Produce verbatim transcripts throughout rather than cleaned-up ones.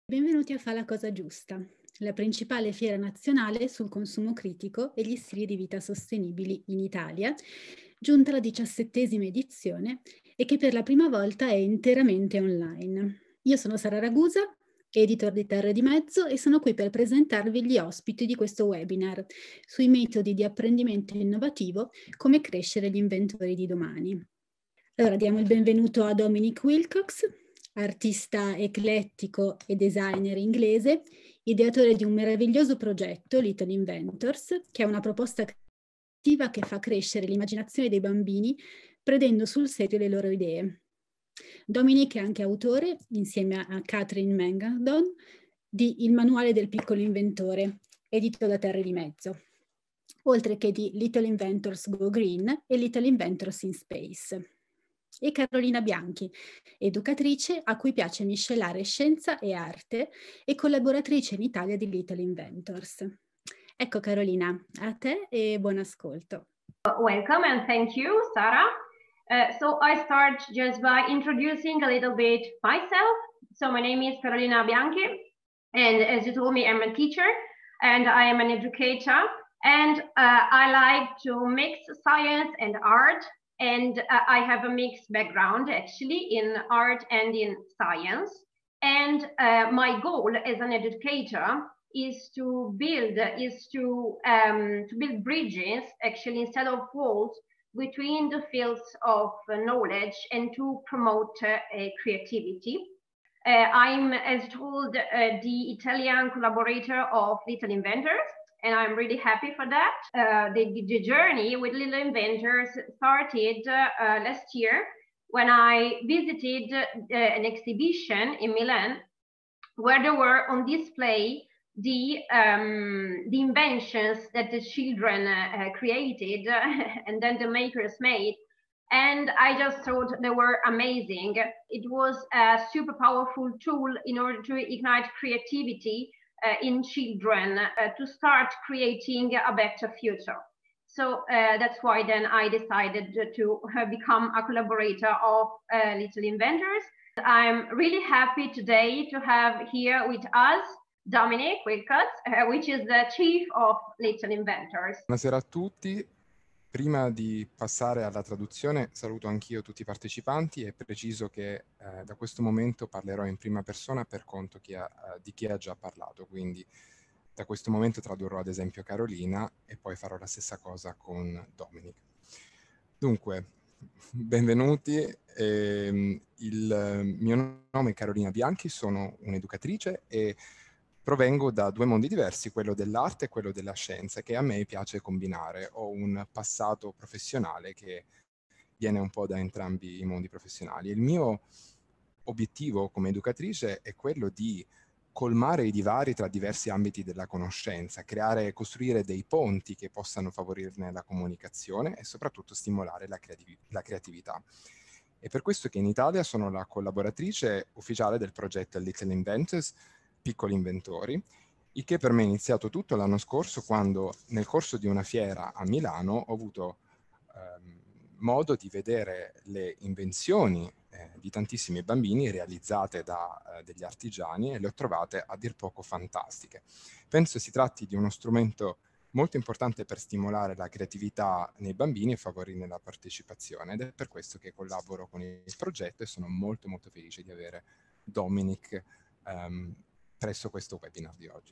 Benvenuti a Fa la cosa giusta, la principale fiera nazionale sul consumo critico e gli stili di vita sostenibili in Italia, giunta alla diciassettesima edizione e che per la prima volta è interamente online. Io sono Sara Ragusa, editor di Terre di Mezzo, e sono qui per presentarvi gli ospiti di questo webinar sui metodi di apprendimento innovativo, come crescere gli inventori di domani. Allora diamo il benvenuto a Dominic Wilcox, artista eclettico e designer inglese, ideatore di un meraviglioso progetto, Little Inventors, che è una proposta creativa che fa crescere l'immaginazione dei bambini prendendo sul serio le loro idee. Dominic è anche autore, insieme a Catherine Mangadon, di Il manuale del piccolo inventore, edito da Terre di Mezzo, oltre che di Little Inventors Go Green e Little Inventors in Space. E Carolina Bianchi, educatrice a cui piace miscelare scienza e arte e collaboratrice in Italia di Little Inventors. Ecco Carolina, a te e buon ascolto. Welcome and thank you, Sarah. Uh, so I start just by introducing a little bit myself. So my name is Carolina Bianchi, and as you told me, I'm a teacher and I am an educator, and uh, I like to mix science and art. And uh, I have a mixed background actually in art and in science. And uh, my goal as an educator is to build is to um, to build bridges actually instead of walls between the fields of uh, knowledge and to promote uh, creativity. Uh, I'm, as told, uh, the Italian collaborator of Little Inventors. And I'm really happy for that. Uh, the, the journey with Little Inventors started uh, uh, last year when I visited uh, an exhibition in Milan where there were on display the, um, the inventions that the children uh, created and then the makers made. And I just thought they were amazing. It was a super powerful tool in order to ignite creativity Uh, in children uh, to start creating a better future. So uh, that's why then I decided to uh, become a collaborator of uh, Little Inventors. I'm really happy today to have here with us Dominic Wilcox, uh, which is the chief of Little Inventors. Buonasera a tutti. Prima di passare alla traduzione saluto anch'io tutti i partecipanti e preciso che eh, da questo momento parlerò in prima persona per conto chi ha, eh, di chi ha già parlato, quindi da questo momento tradurrò ad esempio Carolina e poi farò la stessa cosa con Dominic. Dunque, benvenuti, eh, il mio nome è Carolina Bianchi, sono un'educatrice e provengo da due mondi diversi, quello dell'arte e quello della scienza, che a me piace combinare. Ho un passato professionale che viene un po' da entrambi i mondi professionali. Il mio obiettivo come educatrice è quello di colmare i divari tra diversi ambiti della conoscenza, creare e costruire dei ponti che possano favorirne la comunicazione e soprattutto stimolare la, creativ- la creatività. È per questo che in Italia sono la collaboratrice ufficiale del progetto Little Inventors, Piccoli Inventori, il che per me è iniziato tutto l'anno scorso quando nel corso di una fiera a Milano ho avuto ehm, modo di vedere le invenzioni eh, di tantissimi bambini realizzate da eh, degli artigiani e le ho trovate a dir poco fantastiche. Penso si tratti di uno strumento molto importante per stimolare la creatività nei bambini e favorirne la partecipazione, ed è per questo che collaboro con il progetto e sono molto molto felice di avere Dominic um, presso questo webinar di oggi.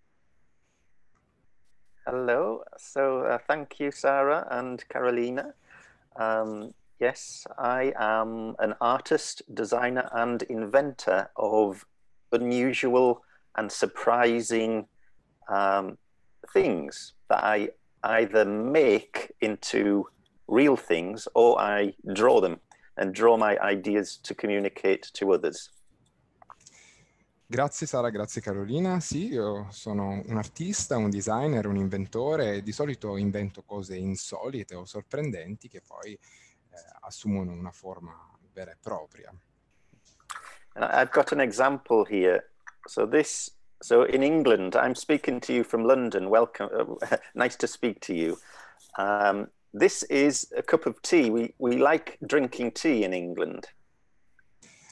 Hello, so uh, thank you Sarah and Carolina. Um, yes, I am an artist, designer and inventor of unusual and surprising um, things that I either make into real things or I draw them and draw my ideas to communicate to others. Grazie Sara, grazie Carolina. Sì, io sono un artista, un designer, un inventore e di solito invento cose insolite o sorprendenti che poi eh, assumono una forma vera e propria. I've got an example here. So this, so in England, I'm speaking to you from London. Welcome, uh, nice to speak to you. Um, this is a cup of tea. We, we like drinking tea in England.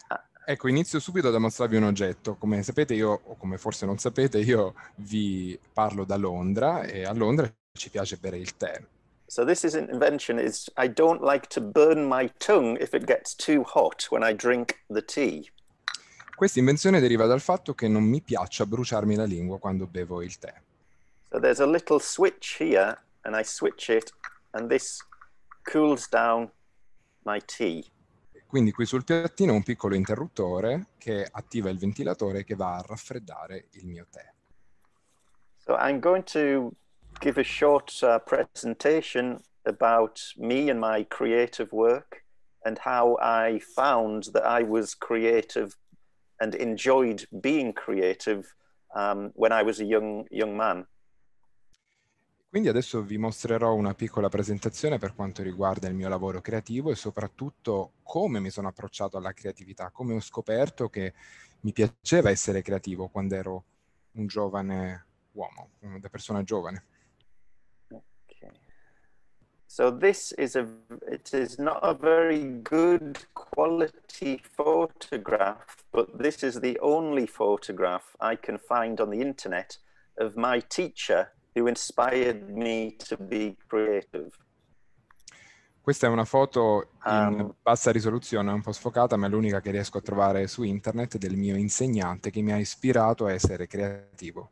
Ecco, inizio subito da mostrarvi un oggetto. Come sapete io, o come forse non sapete, io vi parlo da Londra e a Londra ci piace bere il tè. So this is an invention is I don't like to burn my tongue if it gets too hot when I drink the tea. Questa invenzione deriva dal fatto che non mi piaccia bruciarmi la lingua quando bevo il tè. So there's a little switch here and I switch it and this cools down my tea. Quindi qui sul piattino ho un piccolo interruttore che attiva il ventilatore che va a raffreddare il mio tè. So I'm going to give a short uh, presentation about me and my creative work and how I found that I was creative and enjoyed being creative um, when I was a young, young man. Quindi adesso vi mostrerò una piccola presentazione per quanto riguarda il mio lavoro creativo e soprattutto come mi sono approcciato alla creatività, come ho scoperto che mi piaceva essere creativo quando ero un giovane uomo, una persona giovane. Okay. So this is a, it is not a very good quality photograph, but this is the only photograph I can find on the internet of my teacher who inspired me to be creative. Questa è una foto in Um, bassa risoluzione, un po' sfocata, ma è l'unica che riesco a trovare su internet del mio insegnante che mi ha ispirato a essere creativo.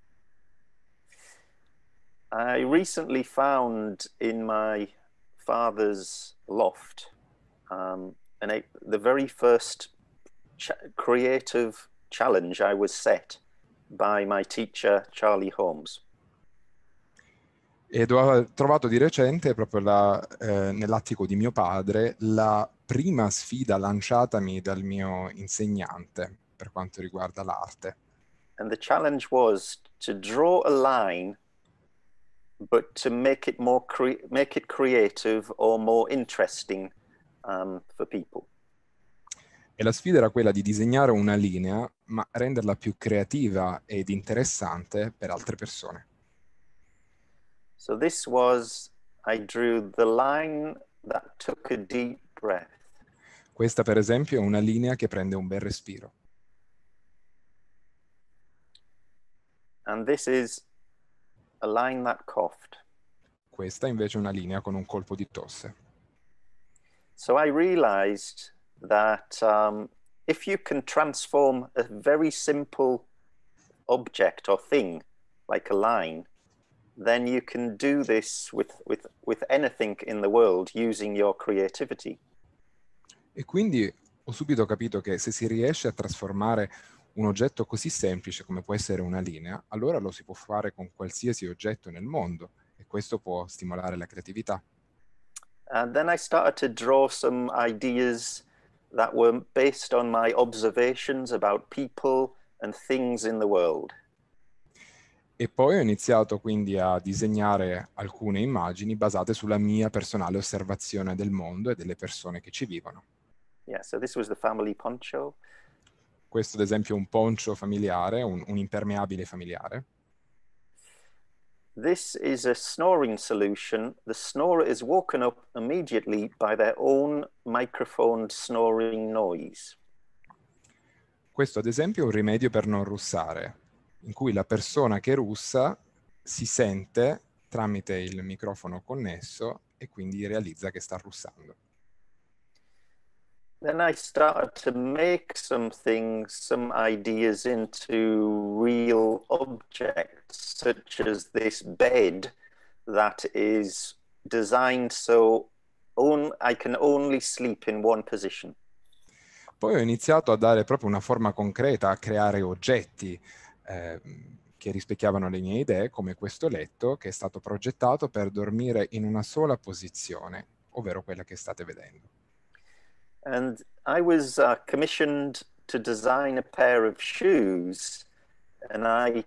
I recently found in my father's loft um, and I, the very first ch creative challenge I was set by my teacher Charlie Holmes. Ed ho trovato di recente, proprio la, eh, nell'attico di mio padre, la prima sfida lanciatami dal mio insegnante per quanto riguarda l'arte. And the challenge was to draw a line, but to make it more cre make it creative or more interesting um, for people. E la sfida era quella di disegnare una linea, ma renderla più creativa ed interessante per altre persone. So this was, I drew the line that took a deep breath. Questa, per esempio, è una linea che prende un bel respiro. And this is a line that coughed. Questa invece è una linea con un colpo di tosse. So I realized that um, if you can transform a very simple object or thing, like a line, then you can do this with, with, with anything in the world using your creativity. E quindi ho subito capito che se si riesce a trasformare un oggetto così semplice come può essere una linea, allora lo si può fare con qualsiasi oggetto nel mondo e questo può stimolare la creatività. And then I started to draw some ideas that were based on my observations about people and things in the world. E poi ho iniziato quindi a disegnare alcune immagini basate sulla mia personale osservazione del mondo e delle persone che ci vivono. Yeah, so this was the family poncho. Questo ad esempio è un poncio familiare, un, un impermeabile familiare. This is a snoring solution. The snorer is woken up immediately by their own microphoned snoring noise. Questo ad esempio è un rimedio per non russare, in cui la persona che russa si sente tramite il microfono connesso e quindi realizza che sta russando. Then I started to make some things, some ideas into real objects, such as this bed that is designed so on, I can only sleep in one position. Poi ho iniziato a dare proprio una forma concreta, a creare oggetti eh, che rispecchiavano le mie idee, come questo letto che è stato progettato per dormire in una sola posizione, ovvero quella che state vedendo. And I was uh, commissioned to design a pair of shoes, and I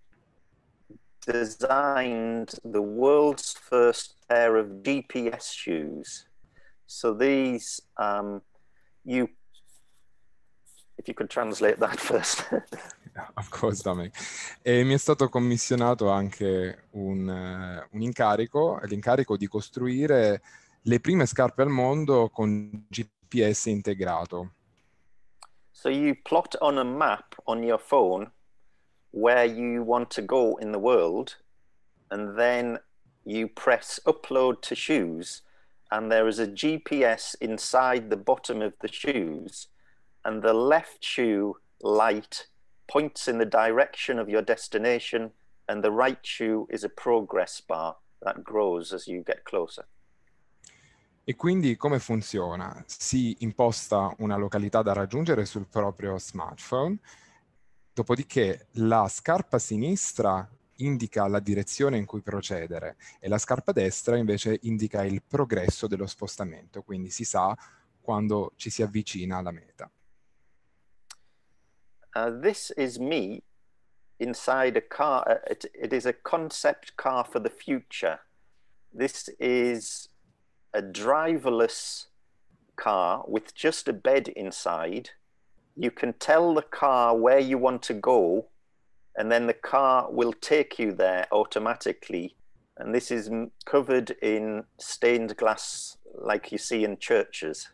designed the world's first pair of G P S shoes. So these, um, you, if you could translate that first. Of course, Dominic. E mi è stato commissionato anche un, uh, un incarico, l'incarico di costruire le prime scarpe al mondo con G P S integrato. So you plot on a map on your phone where you want to go in the world, and then you press upload to shoes, and there is a G P S inside the bottom of the shoes, and the left shoe light points in the direction of your destination, and the right shoe is a progress bar that grows as you get closer. E quindi come funziona? Si imposta una località da raggiungere sul proprio smartphone, dopodiché la scarpa sinistra indica la direzione in cui procedere e la scarpa destra invece indica il progresso dello spostamento, quindi si sa quando ci si avvicina alla meta. Uh, this is me inside a car. Uh, it, it is a concept car for the future. This is a driverless car with just a bed inside. You can tell the car where you want to go, and then the car will take you there automatically. And this is covered in stained glass like you see in churches.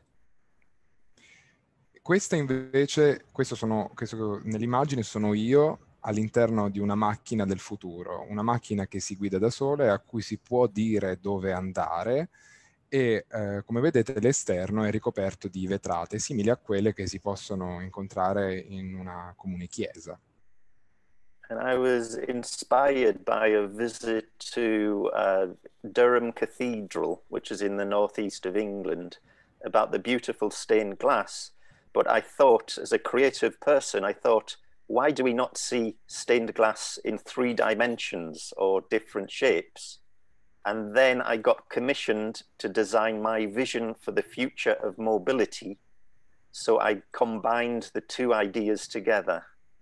Questa invece, questo sono, questo nell'immagine sono io all'interno di una macchina del futuro, una macchina che si guida da sola e a cui si può dire dove andare e eh, come vedete l'esterno è ricoperto di vetrate simili a quelle che si possono incontrare in una comune chiesa. And I was inspired by a visit to uh, Durham Cathedral, which is in the northeast of England, about the beautiful stained glass. But I thought, as a creative person, I thought, why do we not see stained glass in three dimensions or different shapes? And then I got commissioned to design my vision for the future of mobility. So I combined the two ideas together.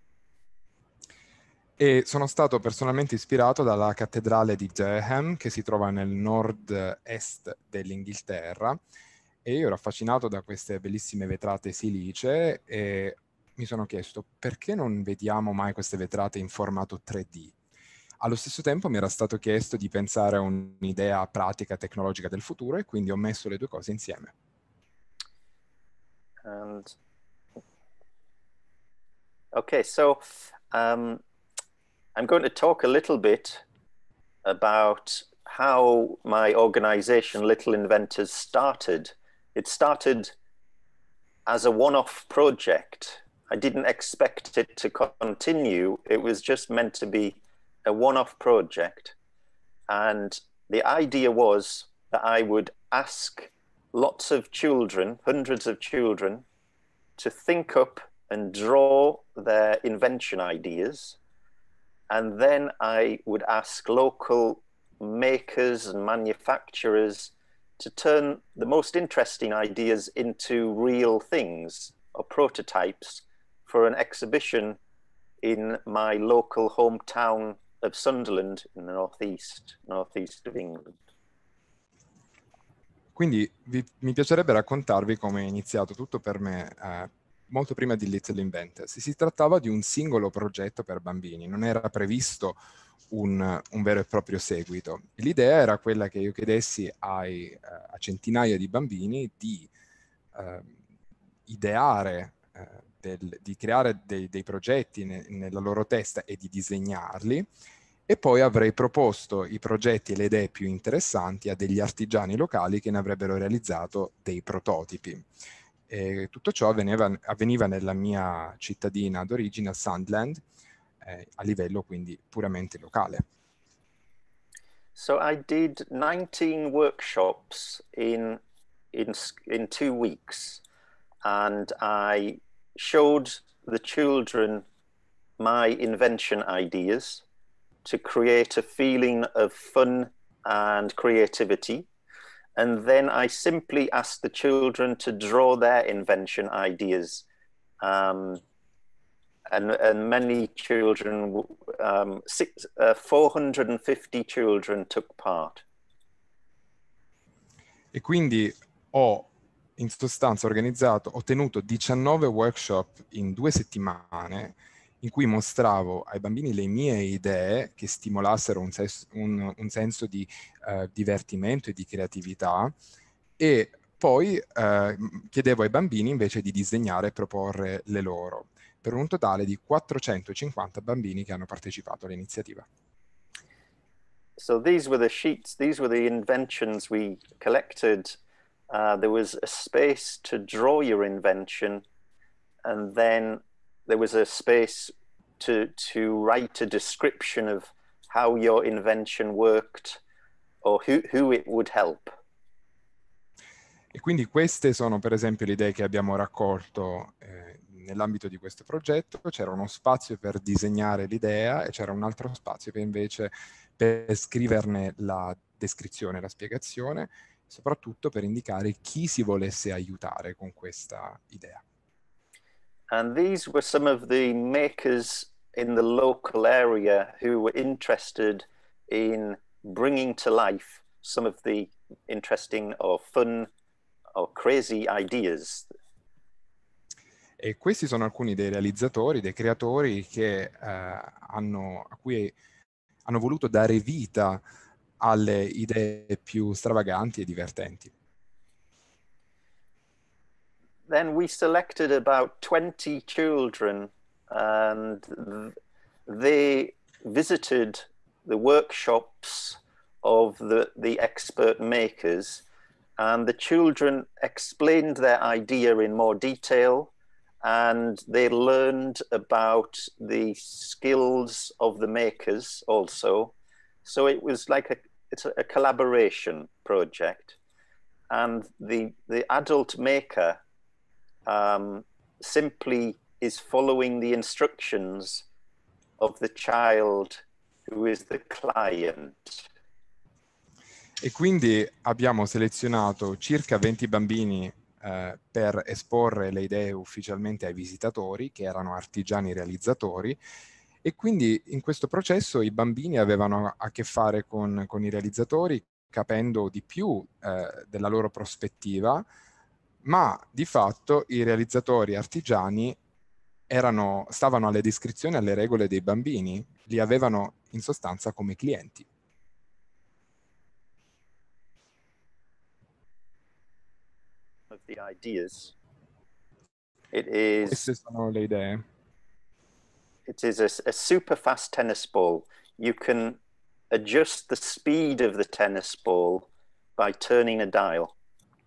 E sono stato personalmente ispirato dalla cattedrale di Durham, che si trova nel nord-est dell'Inghilterra, e io ero affascinato da queste bellissime vetrate silicee e mi sono chiesto perché non vediamo mai queste vetrate in formato tre D. Allo stesso tempo mi era stato chiesto di pensare a un'idea pratica tecnologica del futuro e quindi ho messo le due cose insieme. And okay, so um, I'm going to talk a little bit about how my organization, Little Inventors, started. It started as a one-off project. I didn't expect it to continue. It was just meant to be a one-off project. And the idea was that I would ask lots of children, hundreds of children, to think up and draw their invention ideas. And then I would ask local makers and manufacturers to turn the most interesting ideas into real things or prototypes for an exhibition in my local hometown of Sunderland in the northeast, northeast of England. Quindi vi, mi piacerebbe raccontarvi come è iniziato tutto per me eh, molto prima di Little Inventors. Si trattava di un singolo progetto per bambini, non era previsto un, un vero e proprio seguito. L'idea era quella che io chiedessi ai, eh, a centinaia di bambini di eh, ideare, eh, del, di creare dei, dei progetti ne, nella loro testa e di disegnarli, e poi avrei proposto i progetti e le idee più interessanti a degli artigiani locali che ne avrebbero realizzato dei prototipi. E tutto ciò avveniva, avveniva nella mia cittadina d'origine, Sunderland, eh, a livello quindi puramente locale. So I did nineteen workshops in, in, in two weeks, and I showed the children my invention ideas to create a feeling of fun and creativity. And then I simply asked the children to draw their invention ideas. Um, and, and many children, um, six, uh, four hundred fifty children took part. E quindi ho in sostanza organizzato, ho tenuto diciannove workshop in due settimane in cui mostravo ai bambini le mie idee che stimolassero un, ses- un, un senso di uh, divertimento e di creatività, e Poi eh, chiedevo ai bambini invece di disegnare e proporre le loro, per un totale di quattrocentocinquanta bambini che hanno partecipato all'iniziativa. So these were the sheets, these were the inventions we collected. Uh, there was a space to draw your invention, and then there was a space to, to write a description of how your invention worked or who, who it would help. E quindi queste sono per esempio le idee che abbiamo raccolto eh, nell'ambito di questo progetto. C'era uno spazio per disegnare l'idea e c'era un altro spazio per invece per scriverne la descrizione, la spiegazione, soprattutto per indicare chi si volesse aiutare con questa idea. And these were some of the makers in the local area who were interested in bringing to life some of the interesting or fun or crazy ideas. E questi sono alcuni dei realizzatori, dei creatori che eh, hanno, a cui hanno voluto dare vita alle idee più stravaganti e divertenti. Then we selected about twenty children and they visited the workshops of the, the expert makers, and the children explained their idea in more detail, and they learned about the skills of the makers also. So it was like a, it's a, a collaboration project. And the, the adult maker um, simply is following the instructions of the child who is the client. E quindi abbiamo selezionato circa venti bambini eh, per esporre le idee ufficialmente ai visitatori, che erano artigiani realizzatori, e quindi in questo processo i bambini avevano a che fare con, con i realizzatori, capendo di più eh, della loro prospettiva, ma di fatto i realizzatori artigiani erano, stavano alle descrizioni e alle regole dei bambini, li avevano in sostanza come clienti. Of the ideas. It is, Queste sono le idee. it is a, a super fast tennis ball. You can adjust the speed of the tennis ball by turning a dial.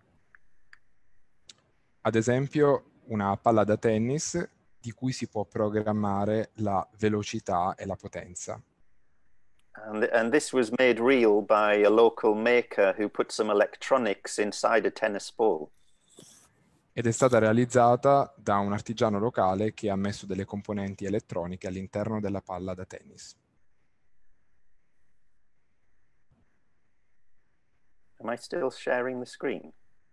Ad esempio, una palla da tennis di cui si può programmare la velocità e la potenza. And, and this was made real by a local maker who put some electronics inside a tennis ball. Ed è stata realizzata da un artigiano locale che ha messo delle componenti elettroniche all'interno della palla da tennis. Am I still sharing the screen?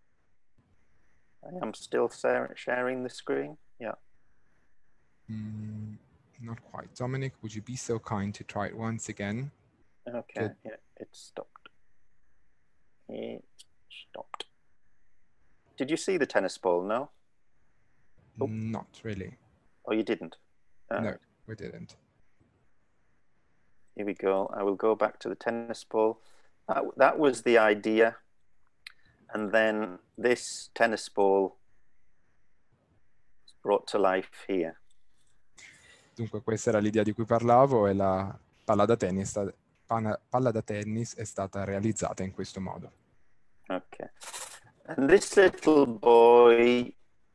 I am still sharing the screen? Yeah. Mm, not quite. Dominic, would you be so kind to try it once again? Okay, Good. yeah, it stopped. It stopped. Did you see the tennis ball? No? Oh. Not really. Oh, you didn't? Uh, No, we didn't. Here we go. I will go back to the tennis ball. That, that was the idea. And then this tennis ball is brought to life here. Dunque questa era l'idea di cui parlavo e la palla da tennis, sta- pana- palla da tennis è stata realizzata in questo modo. Okay. And this little boy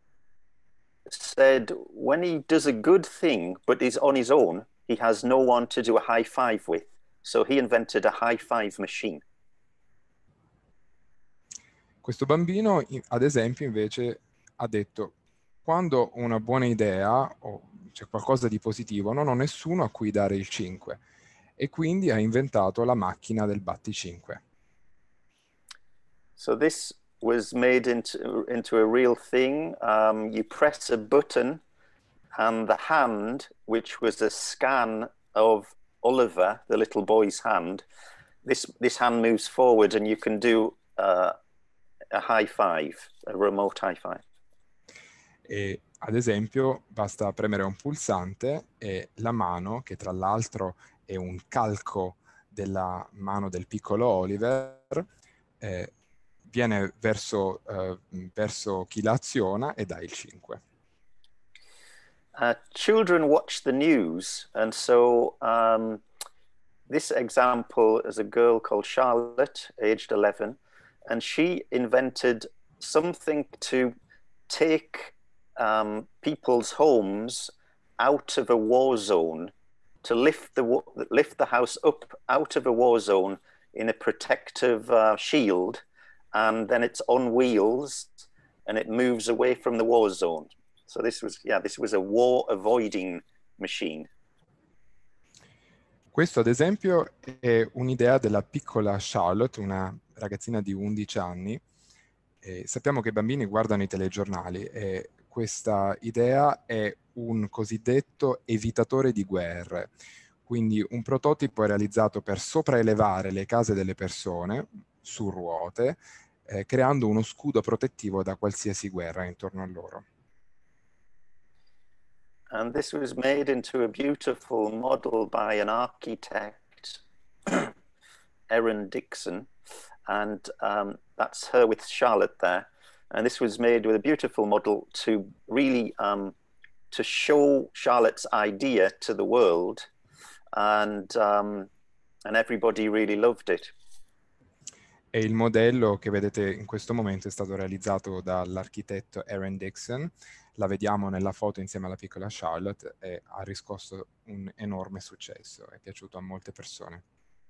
said when he does a good thing but is on his own, he has no one to do a high five with. So he invented a high five machine. Questo bambino, i- ad esempio, invece ha detto: quando ho una buona idea o c'è qualcosa di positivo, non ho nessuno a cui dare il cinque. E quindi ha inventato la macchina del batticinque. So this was made into, into a real thing. Um, you press a button and the hand, which was a scan of Oliver, the little boy's hand, this, this hand moves forward and you can do uh, a high five, a remote high five. E ad esempio basta premere un pulsante e la mano, che tra l'altro è un calco della mano del piccolo Oliver, eh, viene verso, uh, verso chi la aziona e dà il cinque. Uh, children watch the news, and so um, this example is a girl called Charlotte, aged eleven, and she invented something to take um, people's homes out of a war zone, to lift the lift the house up out of a war zone in a protective uh, shield, and then it's on wheels and it moves away from the war zone. So this was, yeah, this was a war avoiding machine. Questo ad esempio è un'idea della piccola Charlotte, una ragazzina di undici anni. E sappiamo che i bambini guardano i telegiornali e questa idea è un cosiddetto evitatore di guerre. Quindi un prototipo è realizzato per sopraelevare le case delle persone su ruote, eh, creando uno scudo protettivo da qualsiasi guerra intorno a loro. And this was made into a beautiful model by an architect, Erin Dixon, and um, that's her with Charlotte there. And this was made with a beautiful model to really um, to show Charlotte's idea to the world, and um, and everybody really loved it. E il modello che vedete in questo momento è stato realizzato dall'architetto Erin Dixon. La vediamo nella foto insieme alla piccola Charlotte e ha riscosso un enorme successo, è piaciuto a molte persone.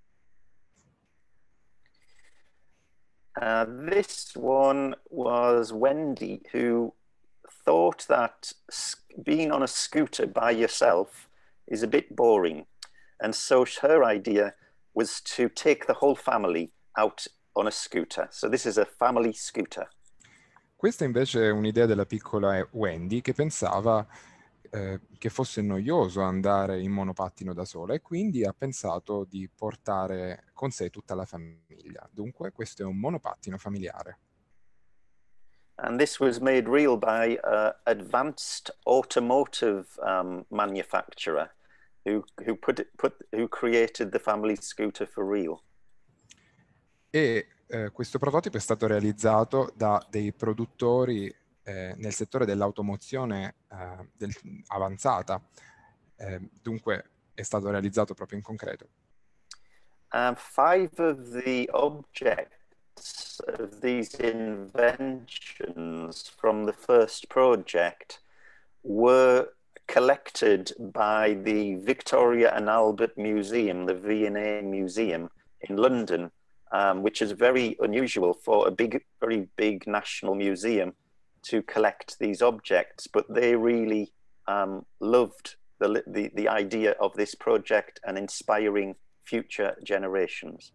Uh, this one was Wendy, who thought that being on a scooter by yourself is a bit boring. And so her idea was to take the whole family out on a scooter. So this is a family scooter. Questa invece è un'idea della piccola Wendy che pensava eh, che fosse noioso andare in monopattino da sola e quindi ha pensato di portare con sé tutta la famiglia. Dunque questo è un monopattino familiare. And this was made real by an advanced automotive um, manufacturer who, who, put it, put, who created the family scooter for real. E eh, questo prototipo è stato realizzato da dei produttori eh, nel settore dell'automozione eh, del, avanzata, eh, dunque è stato realizzato proprio in concreto. Um, five of the objects of these inventions from the first project were collected by the Victoria and Albert Museum, the V and A Museum in London. Um, which is very unusual for a big, very big national museum to collect these objects, but they really um, loved the, the, the idea of this project and inspiring future generations.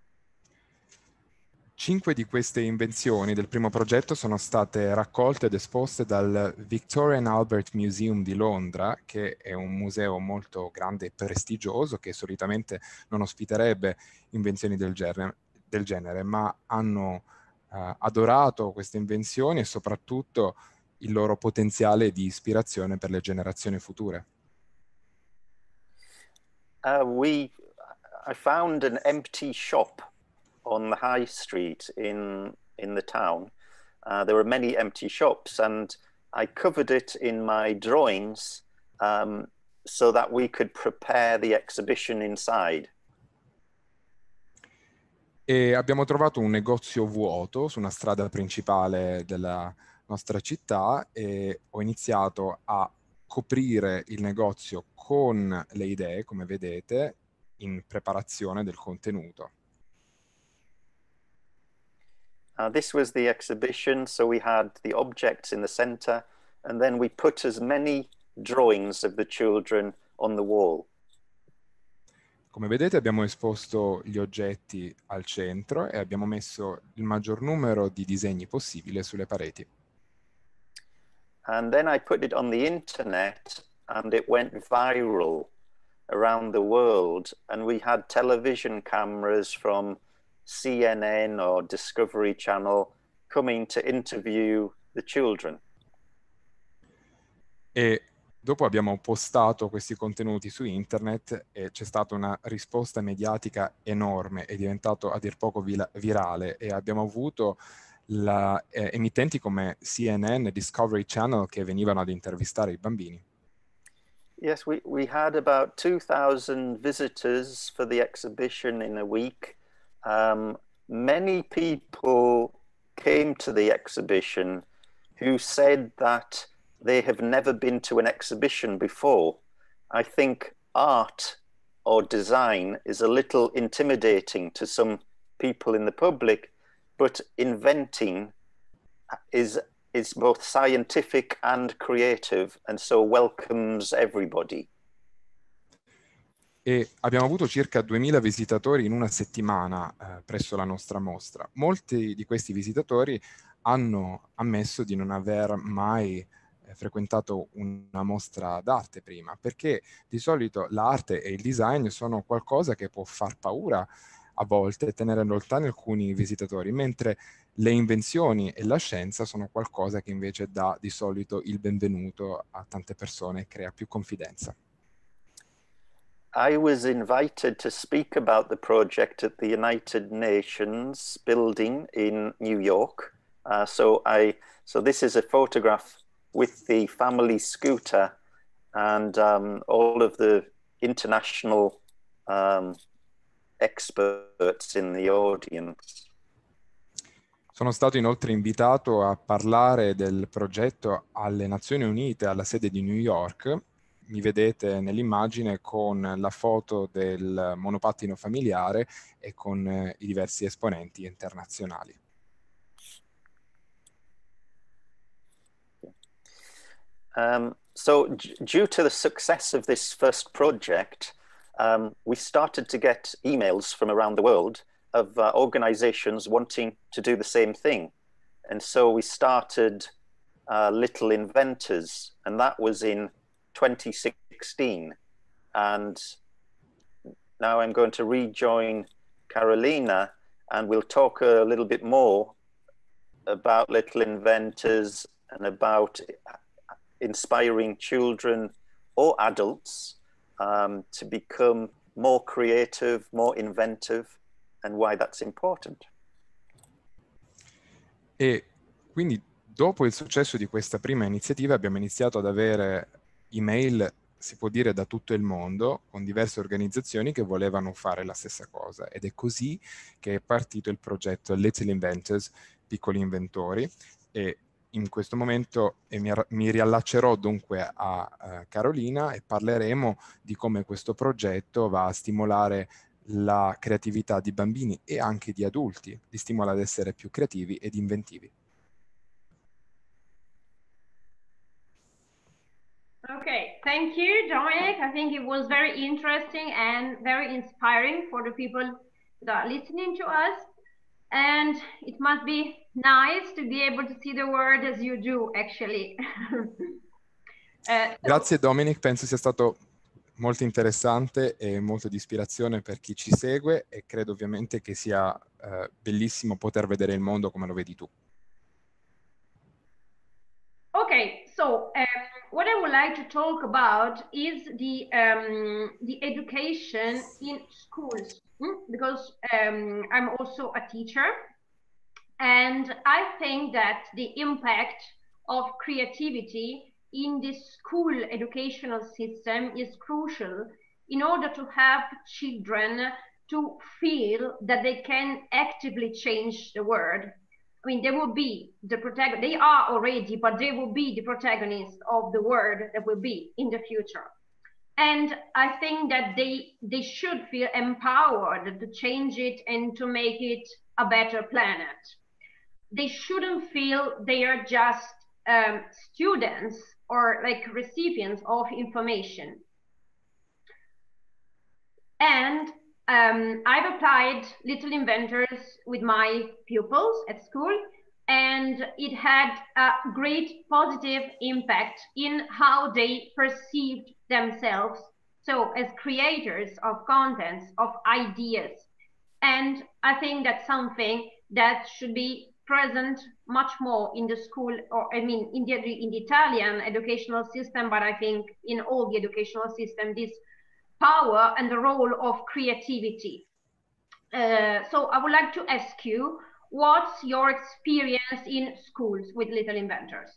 Cinque di queste invenzioni del primo progetto sono state raccolte ed esposte dal Victoria and Albert Museum di Londra, che è un museo molto grande e prestigioso che solitamente non ospiterebbe invenzioni del genere, del genere ma hanno uh, adorato queste invenzioni e soprattutto il loro potenziale di ispirazione per le generazioni future. Uh, we, I found an empty shop on the high street in in the town. Uh, there were many empty shops, and I covered it in my drawings um, so that we could prepare the exhibition inside. E abbiamo trovato un negozio vuoto su una strada principale della nostra città e ho iniziato a coprire il negozio con le idee, come vedete, in preparazione del contenuto. Uh, this was the exhibition, so we had the objects in the center, and then we put as many drawings of the children on the wall. Come vedete abbiamo esposto gli oggetti al centro e abbiamo messo il maggior numero di disegni possibile sulle pareti. And then I put it on the internet and it went viral around the world, and we had television cameras from C N N or Discovery Channel coming to interview the children. E Dopo abbiamo postato questi contenuti su internet e c'è stata una risposta mediatica enorme, è diventato a dir poco virale e abbiamo avuto la, eh, emittenti come C N N e Discovery Channel che venivano ad intervistare i bambini. Yes, we, we had about two thousand visitors for the exhibition in a week. Um, many people came to the exhibition who said that they have never been to an exhibition before. I think art or design is a little intimidating to some people in the public, but inventing is, is both scientific and creative, and so welcomes everybody. E abbiamo avuto circa duemila visitatori in una settimana eh, presso la nostra mostra. Molti di questi visitatori hanno ammesso di non aver mai eh, frequentato una mostra d'arte prima, perché di solito l'arte e il design sono qualcosa che può far paura a volte e tenere lontani alcuni visitatori, mentre le invenzioni e la scienza sono qualcosa che invece dà di solito il benvenuto a tante persone e crea più confidenza. I was invited to speak about the project at the United Nations building in New York. Uh, so I, so this is a photograph with the family scooter and um, all of the international um, experts in the audience. Sono stato inoltre invitato a parlare del progetto alle Nazioni Unite alla sede di New York. Mi vedete nell'immagine con la foto del monopattino familiare e con eh, i diversi esponenti internazionali. Um, so due to the success of this first project, um, we started to get emails from around the world of uh, organizations wanting to do the same thing. And so we started uh, Little Inventors, and that was in twenty sixteen. And now I'm going to rejoin Carolina, and we'll talk a little bit more about Little Inventors and about inspiring children or adults um, to become more creative, more inventive, and why that's important. E quindi dopo il successo di questa prima iniziativa abbiamo iniziato ad avere email, si può dire, da tutto il mondo, con diverse organizzazioni che volevano fare la stessa cosa. Ed è così che è partito il progetto Little Inventors, Piccoli Inventori, e in questo momento e mi, mi riallaccerò dunque a, a Carolina e parleremo di come questo progetto va a stimolare la creatività di bambini e anche di adulti, li stimola ad essere più creativi ed inventivi. Okay, thank you, Dominic. I think it was very interesting and very inspiring for the people that are listening to us. And it must be nice to be able to see the world as you do, actually. uh, Grazie Dominic, penso sia stato molto interessante e molto di ispirazione per chi ci segue e credo ovviamente che sia uh, bellissimo poter vedere il mondo come lo vedi tu. Okay, so um, what I would like to talk about is the um, the education in schools, because um, I'm also a teacher, and I think that the impact of creativity in the school educational system is crucial in order to have children to feel that they can actively change the world. I mean, they will be the protagonist, they are already, but they will be the protagonists of the world that will be in the future. And I think that they, they should feel empowered to change it and to make it a better planet. They shouldn't feel they are just um, students or like recipients of information. And Um, I've applied Little Inventors with my pupils at school, and it had a great positive impact in how they perceived themselves. So as creators of contents, of ideas. And I think that's something that should be present much more in the school, or I mean, in the, in the Italian educational system, but I think in all the educational system, this power and the role of creativity. Uh, so I would like to ask you, what's your experience in schools with Little Inventors?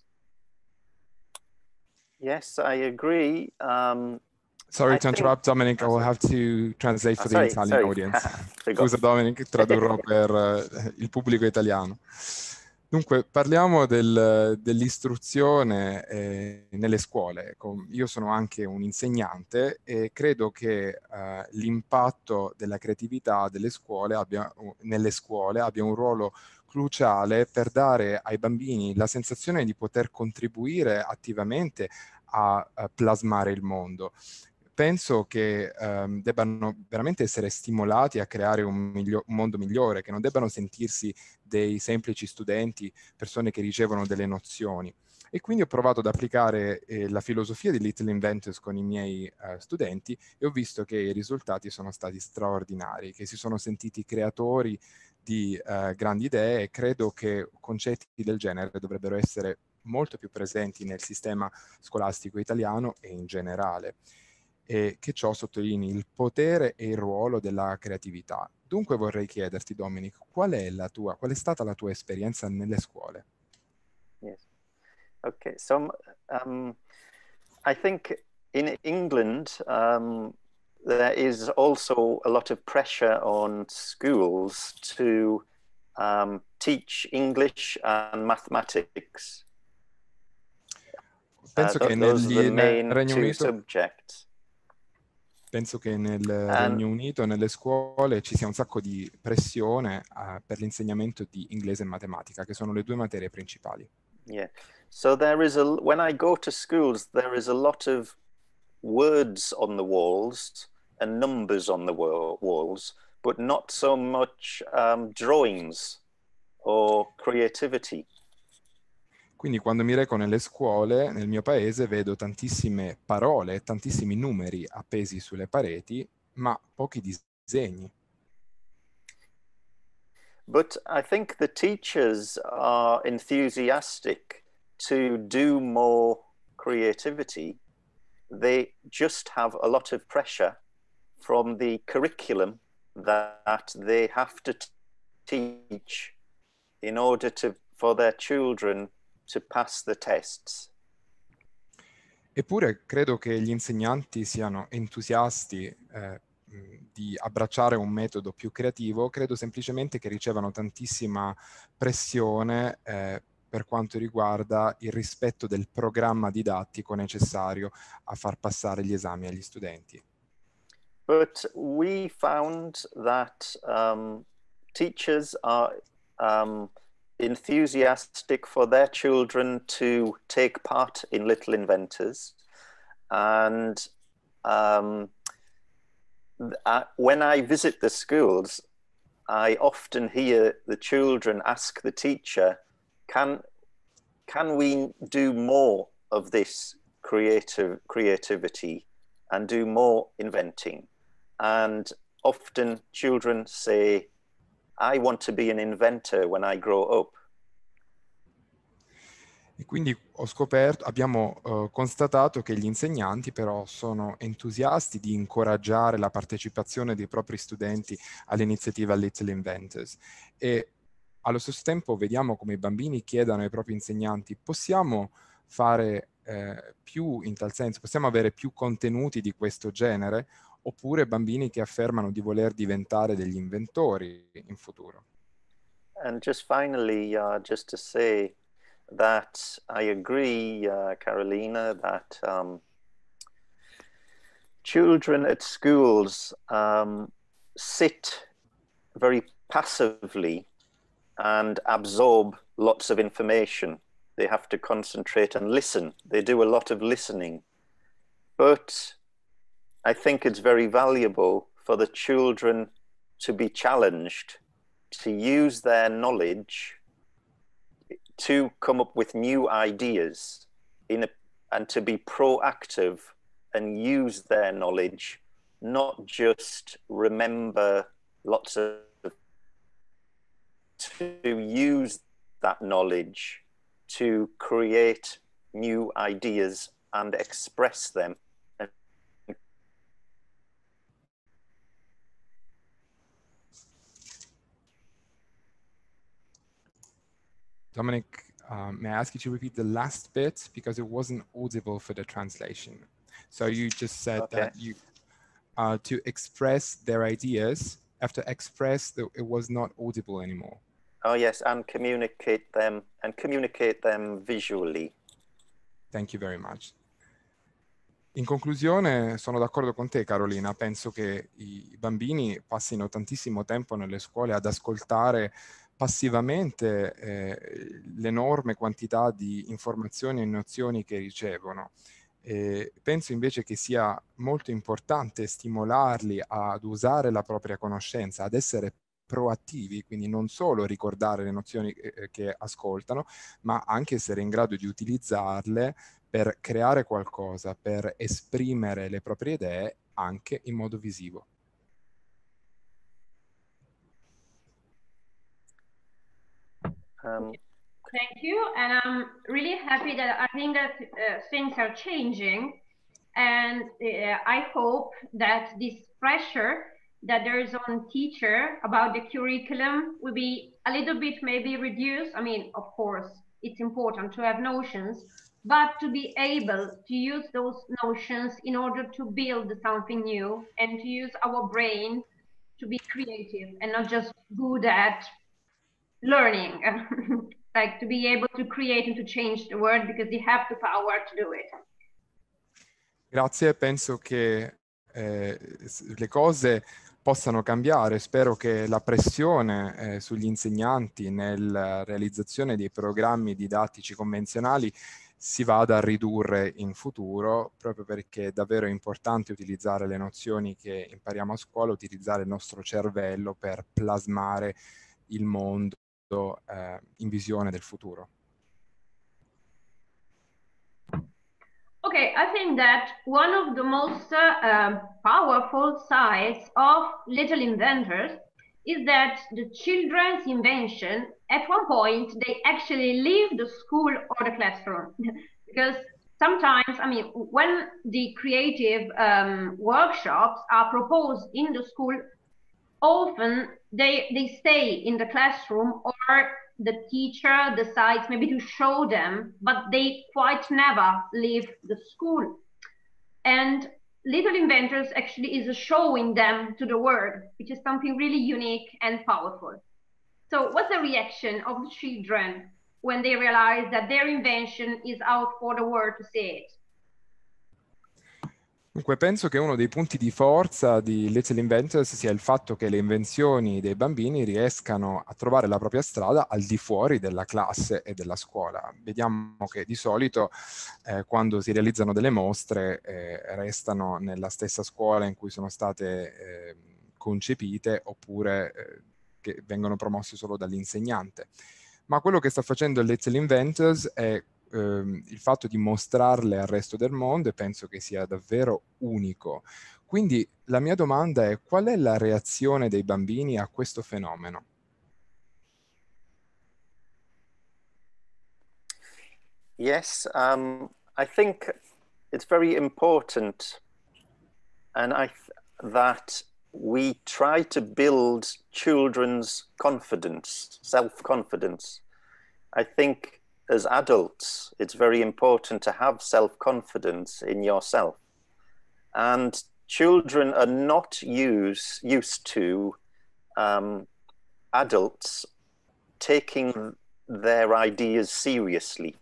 Yes, I agree. Um, Sorry I to think... interrupt, Dominic. Oh, I will sorry. have to translate for oh, the sorry, Italian sorry. audience. Scusa, Dominic, tradurrò per uh, il pubblico italiano. Dunque, parliamo del, dell'istruzione eh, nelle scuole. Io sono anche un insegnante e credo che eh, l'impatto della creatività delle scuole abbia, nelle scuole abbia un ruolo cruciale per dare ai bambini la sensazione di poter contribuire attivamente a, a plasmare il mondo. Penso che um, debbano veramente essere stimolati a creare un, miglio- un mondo migliore, che non debbano sentirsi dei semplici studenti, persone che ricevono delle nozioni. E quindi ho provato ad applicare eh, la filosofia di Little Inventors con i miei eh, studenti e ho visto che i risultati sono stati straordinari, che si sono sentiti creatori di eh, grandi idee, e credo che concetti del genere dovrebbero essere molto più presenti nel sistema scolastico italiano e in generale, e che ciò sottolinei il potere e il ruolo della creatività. Dunque vorrei chiederti, Dominic, qual è la tua, qual è stata la tua esperienza nelle scuole? Yes. Okay, so um, I think in England um, there is also a lot of pressure on schools to um, teach English and mathematics. Penso uh, che those are the nel main Regno two Unito subjects. Penso che nel And, Regno Unito, nelle scuole, ci sia un sacco di pressione uh, per l'insegnamento di inglese e matematica, che sono le due materie principali. Yeah, so there is a, when I go to schools, there is a lot of words on the walls and numbers on the walls, but not so much um, drawings or creativity. Quindi quando mi reco nelle scuole, nel mio paese, vedo tantissime parole, tantissimi numeri appesi sulle pareti, ma pochi disegni. But I think the teachers are enthusiastic to do more creativity. They just have a lot of pressure from the curriculum that they have to teach in order to, for their children to pass the tests. Eppure credo che gli insegnanti siano entusiasti eh, di abbracciare un metodo più creativo. Credo semplicemente che ricevano tantissima pressione eh, per quanto riguarda il rispetto del programma didattico necessario a far passare gli esami agli studenti. But we found that um, teachers are um, enthusiastic for their children to take part in Little Inventors. And um, uh, when I visit the schools, I often hear the children ask the teacher, can, can we do more of this creative creativity and do more inventing? And often children say, I want to be an inventor when I grow up. E quindi ho scoperto, abbiamo uh, constatato che gli insegnanti però sono entusiasti di incoraggiare la partecipazione dei propri studenti all'iniziativa Little Inventors, e allo stesso tempo vediamo come i bambini chiedano ai propri insegnanti: possiamo fare eh, più in tal senso, possiamo avere più contenuti di questo genere? Oppure bambini che affermano di voler diventare degli inventori in futuro. And just finally, uh, just to say that I agree, uh, Carolina, that um, children at schools um, sit very passively and absorb lots of information. They have to concentrate and listen. They do a lot of listening. But I think it's very valuable for the children to be challenged, to use their knowledge to come up with new ideas in a, and to be proactive and use their knowledge, not just remember lots of, to use that knowledge to create new ideas and express them. Dominic, um, may I ask you to repeat the last bit because it wasn't audible for the translation. So you just said okay. that you, uh, to express their ideas, after express, the, it was not audible anymore. Oh yes, and communicate them, and communicate them visually. Thank you very much. In conclusione, sono d'accordo con te, Carolina. Penso che i bambini passino tantissimo tempo nelle scuole ad ascoltare passivamente eh, l'enorme quantità di informazioni e nozioni che ricevono. E penso invece che sia molto importante stimolarli ad usare la propria conoscenza, ad essere proattivi, quindi non solo ricordare le nozioni eh, che ascoltano, ma anche essere in grado di utilizzarle per creare qualcosa, per esprimere le proprie idee anche in modo visivo. Um, Thank you, and I'm really happy that I think that uh, things are changing, and uh, I hope that this pressure that there is on teacher about the curriculum will be a little bit maybe reduced. I mean, of course, it's important to have notions, but to be able to use those notions in order to build something new and to use our brain to be creative and not just good at learning. Like to be able to create and to change the world because they have the power to do it. Grazie, penso che eh, le cose possano cambiare. Spero che la pressione eh, sugli insegnanti nella realizzazione dei programmi didattici convenzionali si vada a ridurre in futuro, proprio perché è davvero importante utilizzare le nozioni che impariamo a scuola, utilizzare il nostro cervello per plasmare il mondo eh, in visione del futuro. Okay, I think that one of the most uh, uh, powerful sides of Little Inventors is that the children's invention, at one point, they actually leave the school or the classroom. Because sometimes, I mean, when the creative um, workshops are proposed in the school, often they, they stay in the classroom or the teacher decides maybe to show them, but they quite never leave the school. And Little Inventors actually is showing them to the world, which is something really unique and powerful. So what's the reaction of the children when they realize that their invention is out for the world to see it? Dunque, penso che uno dei punti di forza di Little Inventors sia il fatto che le invenzioni dei bambini riescano a trovare la propria strada al di fuori della classe e della scuola. Vediamo che di solito eh, quando si realizzano delle mostre eh, restano nella stessa scuola in cui sono state eh, concepite oppure eh, che vengono promosse solo dall'insegnante. Ma quello che sta facendo Little Inventors è il fatto di mostrarle al resto del mondo e penso che sia davvero unico. Quindi la mia domanda è: qual è la reazione dei bambini a questo fenomeno? Yes, um, I think it's very important and I th that we try to build children's confidence, self-confidence. I think as adults, it's very important to have self-confidence in yourself. And children are not use, used to um, adults taking their ideas seriously.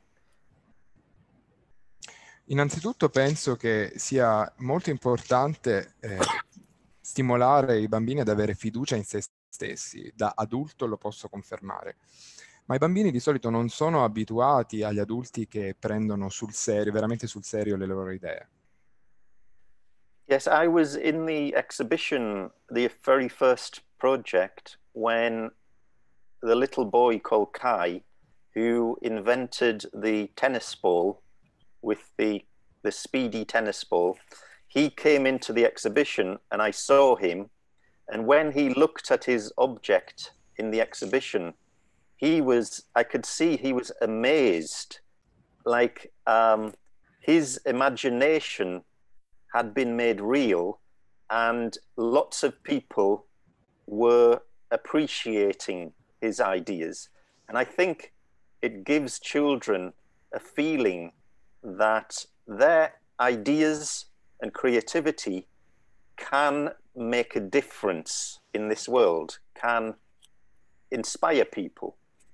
Innanzitutto penso che sia molto importante eh, stimolare i bambini ad avere fiducia in se stessi. Da adulto lo posso confermare. Ma i bambini di solito non sono abituati agli adulti che prendono sul serio, veramente sul serio le loro idee. Yes, I was in the exhibition, the very first project, when the little boy called Kai, who invented the tennis ball with the, the speedy tennis ball, he came into the exhibition and I saw him. And when he looked at his object in the exhibition, he was, I could see he was amazed, like um, his imagination had been made real and lots of people were appreciating his ideas. And I think it gives children a feeling that their ideas and creativity can make a difference in this world, can inspire people.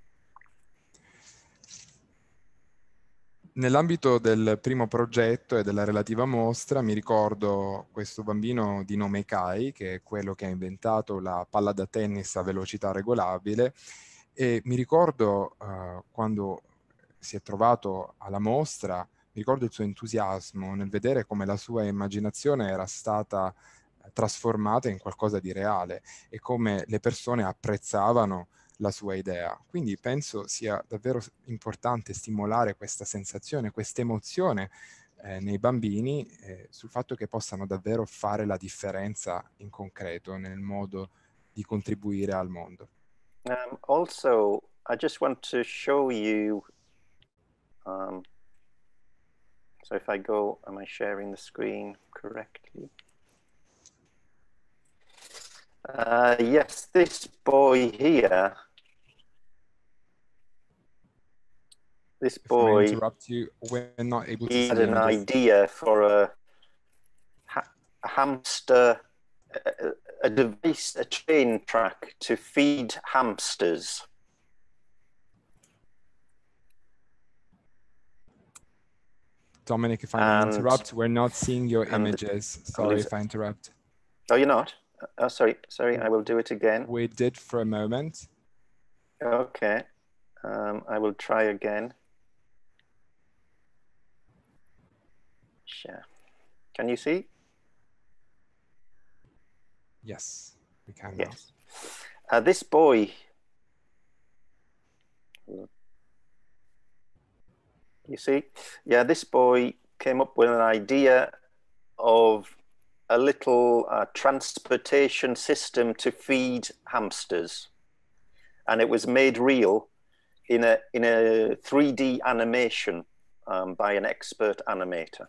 Nell'ambito del primo progetto e della relativa mostra mi ricordo questo bambino di nome Kai, che è quello che ha inventato la palla da tennis a velocità regolabile, e mi ricordo uh, quando si è trovato alla mostra, mi ricordo il suo entusiasmo nel vedere come la sua immaginazione era stata trasformata in qualcosa di reale e come le persone apprezzavano la sua idea. Quindi penso sia davvero importante stimolare questa sensazione, questa emozione eh, nei bambini eh, sul fatto che possano davvero fare la differenza in concreto nel modo di contribuire al mondo. Um, also, I just want to show you, um, so if I go, am I sharing the screen correctly? Uh, yes, this boy here, this boy, If I interrupt you, we're not able to he see had an images. idea for a, ha a hamster, a, a device, a train track to feed hamsters. Dominic, if I may And- interrupt, we're not seeing your and- images. Sorry if I interrupt. Oh, you're not? Oh, sorry, sorry, I will do it again. We did for a moment. Okay, um, I will try again. Share. Can you see? Yes, we can now. Yes. Uh, this boy, you see? Yeah, this boy came up with an idea of a little uh, transportation system to feed hamsters. And it was made real in a, in a three D animation um, by an expert animator.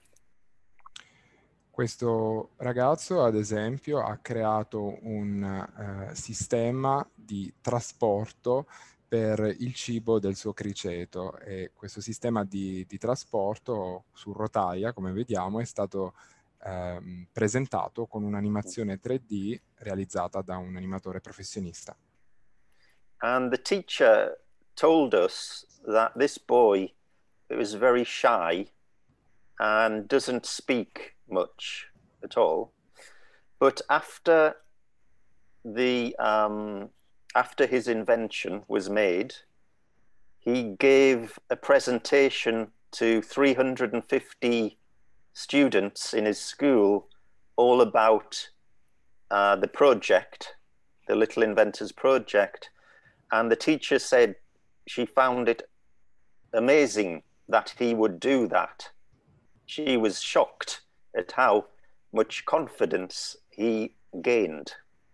Questo ragazzo, ad esempio, ha creato un uh, sistema di trasporto per il cibo del suo criceto e questo sistema di, di trasporto su rotaia, come vediamo, è stato um, presentato con un'animazione tre D realizzata da un animatore professionista. And the teacher told us that this boy was very shy and doesn't speak much at all. But after the um, after his invention was made, he gave a presentation to three hundred fifty students in his school all about uh, the project, the Little Inventors Project. And the teacher said she found it amazing that he would do that. She was shocked at how much confidence he gained.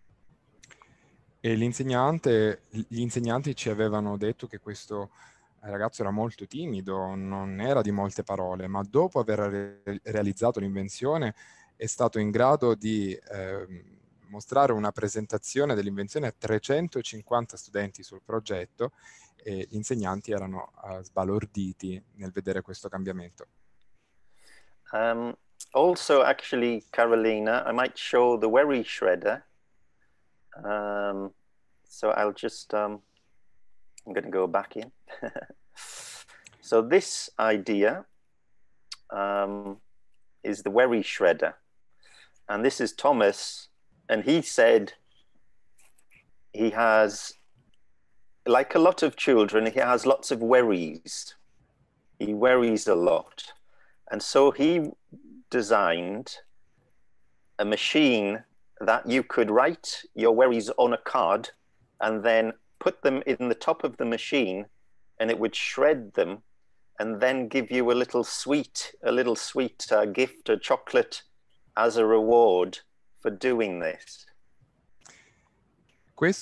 E l'insegnante, gli insegnanti ci avevano detto che questo ragazzo era molto timido, non era di molte parole, ma dopo aver re- realizzato l'invenzione è stato in grado di eh, mostrare una presentazione dell'invenzione a trecentocinquanta studenti sul progetto e gli insegnanti erano uh, sbalorditi nel vedere questo cambiamento. Um, also, actually, Carolina, I might show the Worry Shredder. Um, so I'll just, um, I'm going to go back in. So this idea um, is the Worry Shredder. And this is Thomas. And he said he has, like a lot of children, he has lots of worries. He worries a lot. And so he designed a machine that you could write your worries on a card and then put them in the top of the machine and it would shred them and then give you a little sweet, a little sweet uh, gift, a chocolate as a reward for doing this. Questo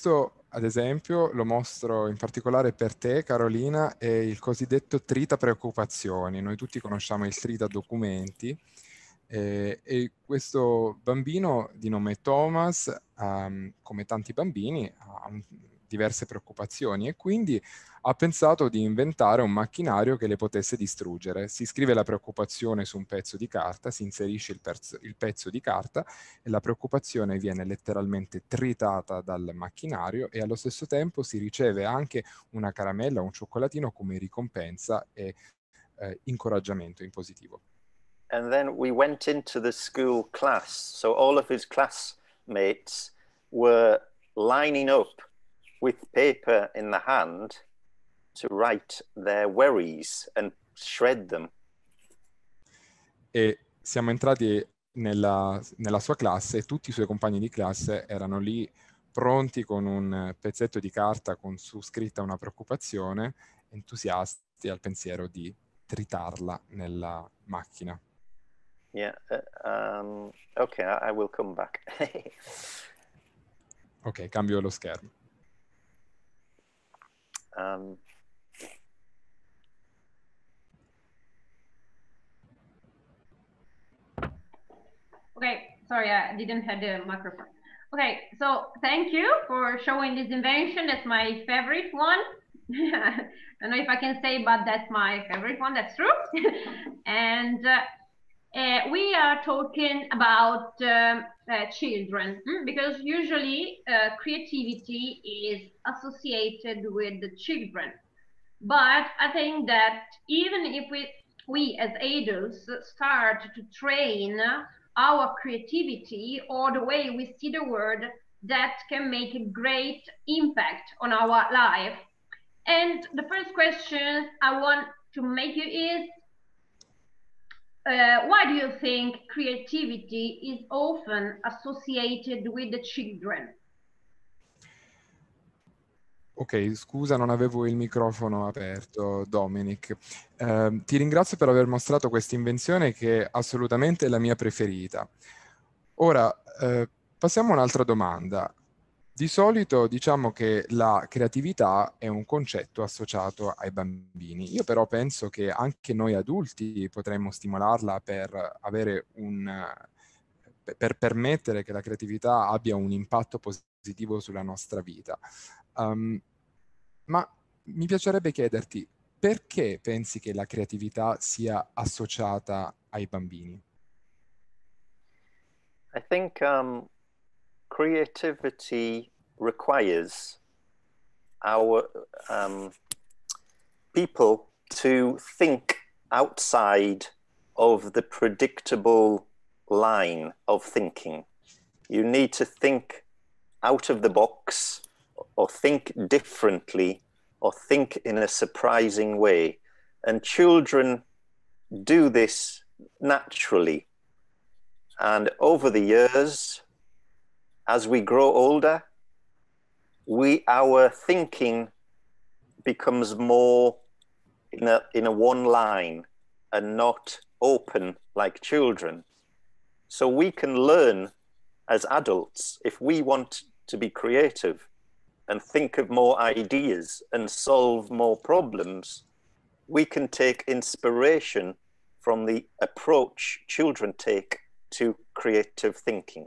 ad esempio, lo mostro in particolare per te, Carolina, è il cosiddetto trita preoccupazioni. Noi tutti conosciamo il trita documenti, eh, e questo bambino di nome Thomas, um, come tanti bambini, ha un, diverse preoccupazioni e quindi ha pensato di inventare un macchinario che le potesse distruggere. Si scrive la preoccupazione su un pezzo di carta, si inserisce il, pezzo, il pezzo di carta e la preoccupazione viene letteralmente tritata dal macchinario e allo stesso tempo si riceve anche una caramella, un cioccolatino come ricompensa e eh, incoraggiamento in positivo. And then we went into the school class. So all of his classmates were lining up with paper in the hand to write their worries and shred them. E siamo entrati nella, nella sua classe e tutti i suoi compagni di classe erano lì pronti con un pezzetto di carta con su scritta una preoccupazione, entusiasti al pensiero di tritarla nella macchina. Yeah, uh, um, okay, I, I will come back. Ok, cambio lo schermo. um, Okay, sorry, I didn't have the microphone. Okay, so thank you for showing this invention. That's my favorite one. I don't know if I can say, but that's my favorite one. That's true. And uh, uh, we are talking about um, uh, children, mm, because usually uh, creativity is associated with the children. But I think that even if we, we as adults start to train our creativity or the way we see the world, that can make a great impact on our life. And the first question I want to make you is, uh, why do you think creativity is often associated with the children? Ok, scusa, non avevo il microfono aperto, Dominic. Eh, ti ringrazio per aver mostrato questa invenzione che assolutamente è la mia preferita. Ora, eh, passiamo a un'altra domanda. Di solito diciamo che la creatività è un concetto associato ai bambini. Io però penso che anche noi adulti potremmo stimolarla per avere un, per permettere che la creatività abbia un impatto positivo sulla nostra vita. Um, ma mi piacerebbe chiederti, perché pensi che la creatività sia associata ai bambini? I think um, creativity requires our um, people to think outside of the predictable line of thinking. You need to think out of the box, or think differently, or think in a surprising way. And children do this naturally. And over the years, as we grow older, we, our thinking becomes more in a, in a one line and not open like children. So we can learn as adults, if we want to be creative and think of more ideas and solve more problems, we can take inspiration from the approach children take to creative thinking.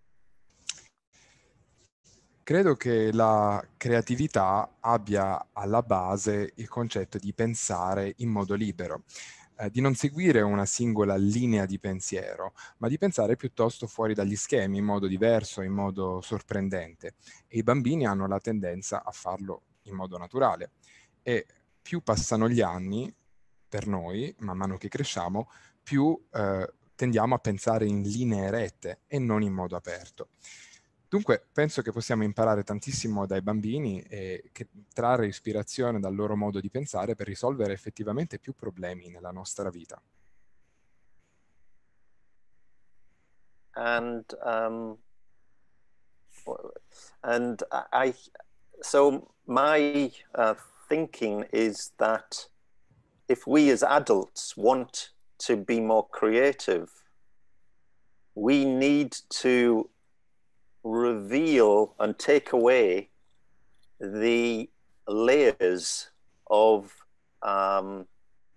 Credo che la creatività abbia alla base il concetto di pensare in modo libero, eh, di non seguire una singola linea di pensiero, ma di pensare piuttosto fuori dagli schemi, in modo diverso, in modo sorprendente. E i bambini hanno la tendenza a farlo in modo naturale. E più passano gli anni, per noi, man mano che cresciamo, più eh, tendiamo a pensare in linee rette e non in modo aperto. Dunque, penso che possiamo imparare tantissimo dai bambini e che trarre ispirazione dal loro modo di pensare per risolvere effettivamente più problemi nella nostra vita. And um, and I, so my uh, thinking is that if we as adults want to be more creative, we need to reveal and take away the layers of um,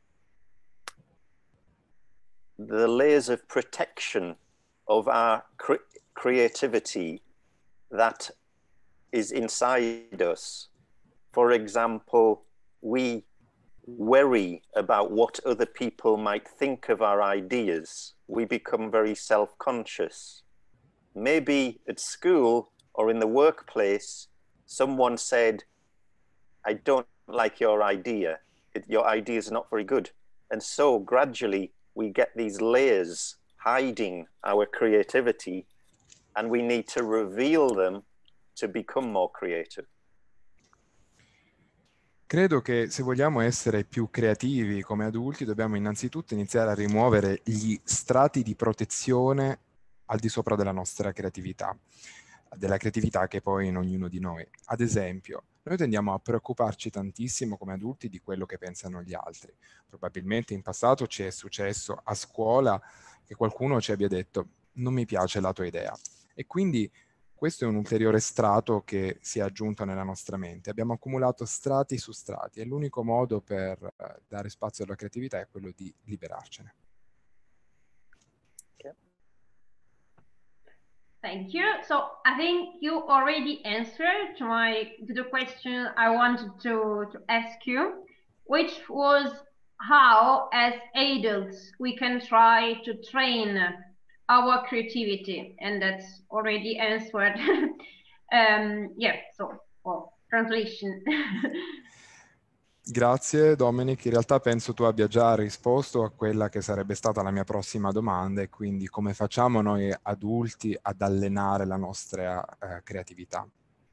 the layers of protection of our cre creativity that is inside us. For example, we worry about what other people might think of our ideas. We become very self-conscious. Maybe at school or in the workplace, someone said, I don't like your idea. It, your idea is not very good. And so gradually we get these layers hiding our creativity, and we need to reveal them to become more creative. Credo che se vogliamo essere più creativi come adulti dobbiamo innanzitutto iniziare a rimuovere gli strati di protezione al di sopra della nostra creatività, della creatività che è poi in ognuno di noi. Ad esempio, noi tendiamo a preoccuparci tantissimo come adulti di quello che pensano gli altri. Probabilmente in passato ci è successo a scuola che qualcuno ci abbia detto non mi piace la tua idea. E quindi questo è un ulteriore strato che si è aggiunto nella nostra mente. Abbiamo accumulato strati su strati e l'unico modo per eh, dare spazio alla creatività è quello di liberarcene. Okay. Thank you. So I think you already answered to my to the question I wanted to, to ask you, which was how, as adults, we can try to train our creativity, and that's already answered. um, yeah, so, well, translation. Grazie Dominic, in realtà penso tu abbia già risposto a quella che sarebbe stata la mia prossima domanda, e quindi come facciamo noi adulti ad allenare la nostra uh, creatività?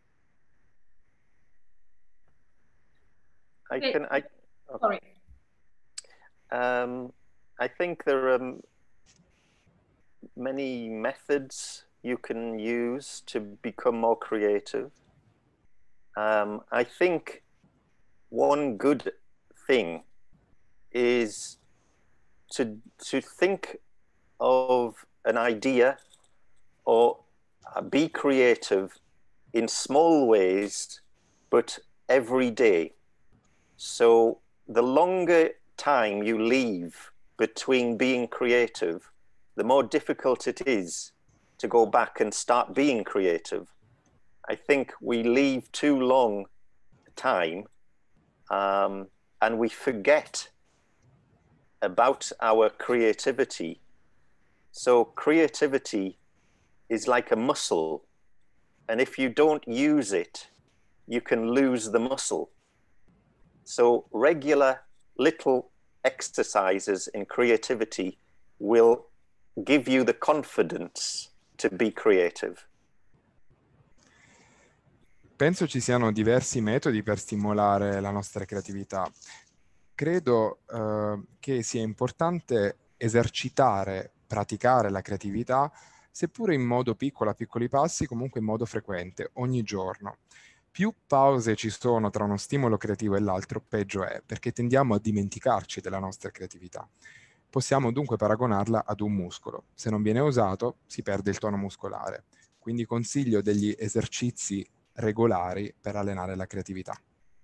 I can, I, okay. Sorry. Um, I think there are um, many methods you can use to become more creative. Um, I think one good thing is to, to think of an idea or uh, be creative in small ways, but every day. So the longer time you leave between being creative, the more difficult it is to go back and start being creative. I think we leave too long time um, and we forget about our creativity. So creativity is like a muscle, and if you don't use it, you can lose the muscle. So regular little exercises in creativity will give you the confidence to be creative. Penso ci siano diversi metodi per stimolare la nostra creatività. Credo eh, che sia importante esercitare, praticare la creatività, seppure in modo piccolo, a piccoli passi, comunque in modo frequente, ogni giorno. Più pause ci sono tra uno stimolo creativo e l'altro, peggio è, perché tendiamo a dimenticarci della nostra creatività. Possiamo dunque paragonarla ad un muscolo. Se non viene usato, si perde il tono muscolare. Quindi consiglio degli esercizi regolari per allenare la creatività.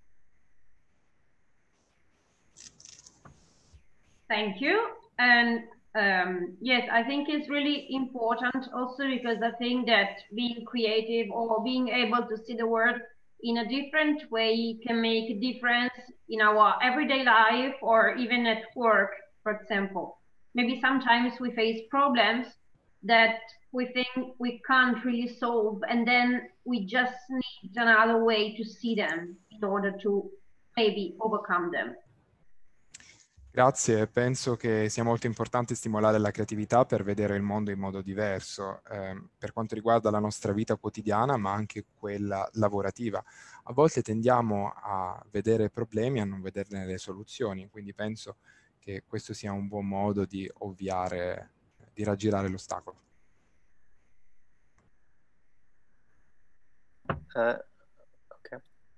Thank you. And um, yes, I think it's really important also because I think that being creative or being able to see the world in a different way can make a difference in our everyday life or even at work, for example. Maybe sometimes we face problems that we think we can't really solve, and then we just need another way to see them in order to maybe overcome them. Grazie, penso che sia molto importante stimolare la creatività per vedere il mondo in modo diverso, eh, per quanto riguarda la nostra vita quotidiana, ma anche quella lavorativa. A volte tendiamo a vedere problemi e a non vederne le soluzioni, quindi penso che questo sia un buon modo di ovviare, di raggirare l'ostacolo. Uh, okay.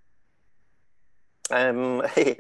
Um, hey.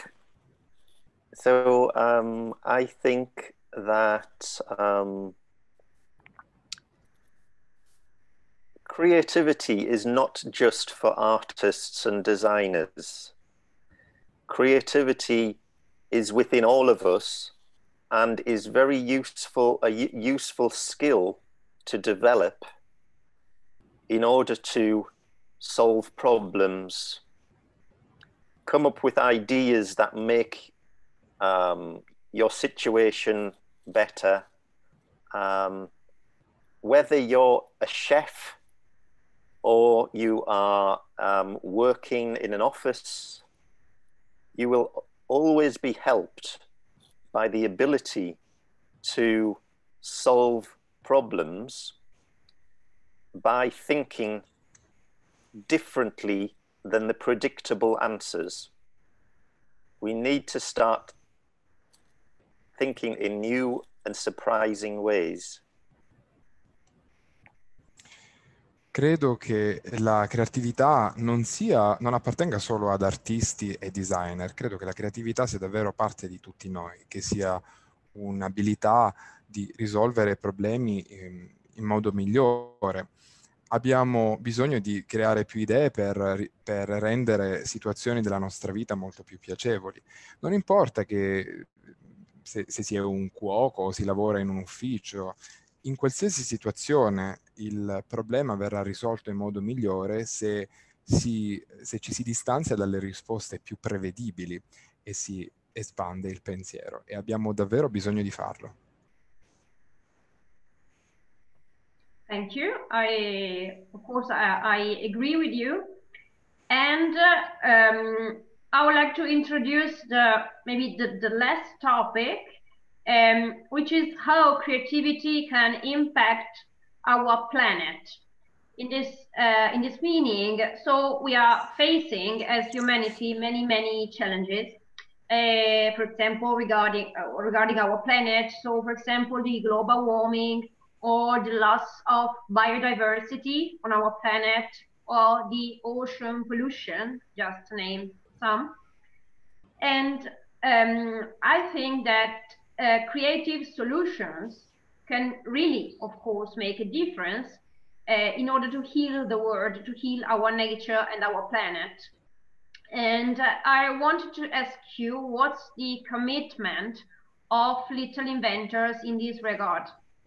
So um, I think that um, creativity is not just for artists and designers. Creativity is within all of us and is very useful, a useful skill to develop in order to solve problems, come up with ideas that make um, your situation better. Um, whether you're a chef or you are um, working in an office, you will always be helped by the ability to solve problems by thinking differently than the predictable answers. We need to start thinking in new and surprising ways. Credo che la creatività non sia, non appartenga solo ad artisti e designer. Credo che la creatività sia davvero parte di tutti noi, che sia un'abilità di risolvere problemi in, in modo migliore. Abbiamo bisogno di creare più idee per, per rendere situazioni della nostra vita molto più piacevoli. Non importa che se, se si è un cuoco o si lavora in un ufficio, in qualsiasi situazione il problema verrà risolto in modo migliore se, si, se ci si distanzia dalle risposte più prevedibili e si espande il pensiero, e abbiamo davvero bisogno di farlo. Thank you. I, of course, I, I agree with you. And uh, um, I would like to introduce the maybe the, the last topic, um, which is how creativity can impact our planet. In this, uh, in this meaning, so we are facing as humanity many, many challenges. Uh, for example, regarding uh, regarding our planet. So, for example, the global warming, or the loss of biodiversity on our planet, or the ocean pollution, just to name some. And um, I think that uh, creative solutions can really, of course, make a difference uh, in order to heal the world, to heal our nature and our planet. And uh, I wanted to ask you, what's the commitment of Little Inventors in this regard?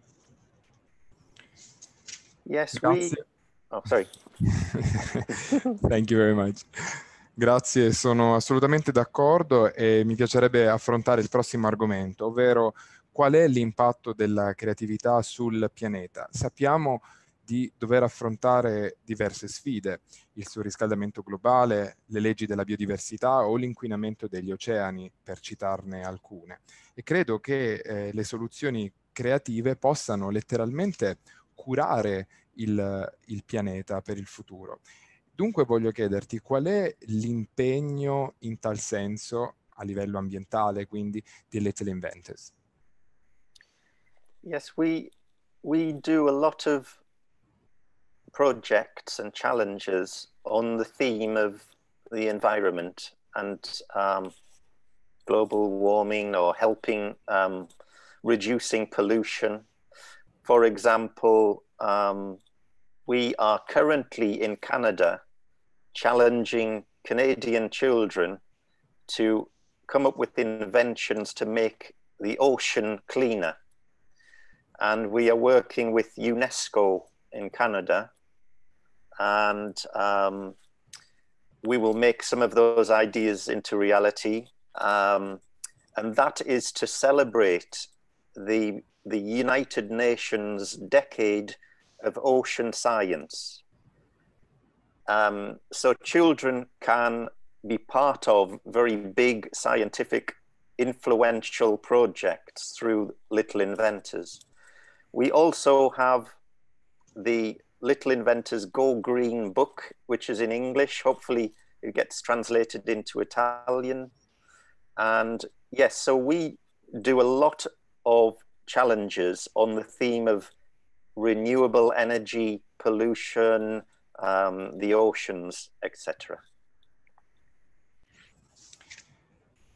Yes, Grazie. we... Oh, sorry. Thank you very much. Grazie, sono assolutamente d'accordo e mi piacerebbe affrontare il prossimo argomento, ovvero qual è l'impatto della creatività sul pianeta. Sappiamo di dover affrontare diverse sfide, il surriscaldamento globale, le leggi della biodiversità o l'inquinamento degli oceani, per citarne alcune. E credo che eh, le soluzioni creative possano letteralmente curare il, il pianeta per il futuro. Dunque voglio chiederti qual è l'impegno in tal senso a livello ambientale, quindi, di Little Inventors. Yes, we, we do a lot of projects and challenges on the theme of the environment and um, global warming, or helping um, reducing pollution. For example, um, we are currently in Canada challenging Canadian children to come up with inventions to make the ocean cleaner. And we are working with UNESCO in Canada, and um, we will make some of those ideas into reality. Um, and that is to celebrate the, the United Nations Decade of Ocean Science. Um, so children can be part of very big scientific influential projects through Little Inventors. We also have the Little Inventors Go Green book, which is in English. Hopefully it gets translated into Italian. And yes, so we do a lot of challenges on the theme of renewable energy, pollution, um, the oceans, et cetera.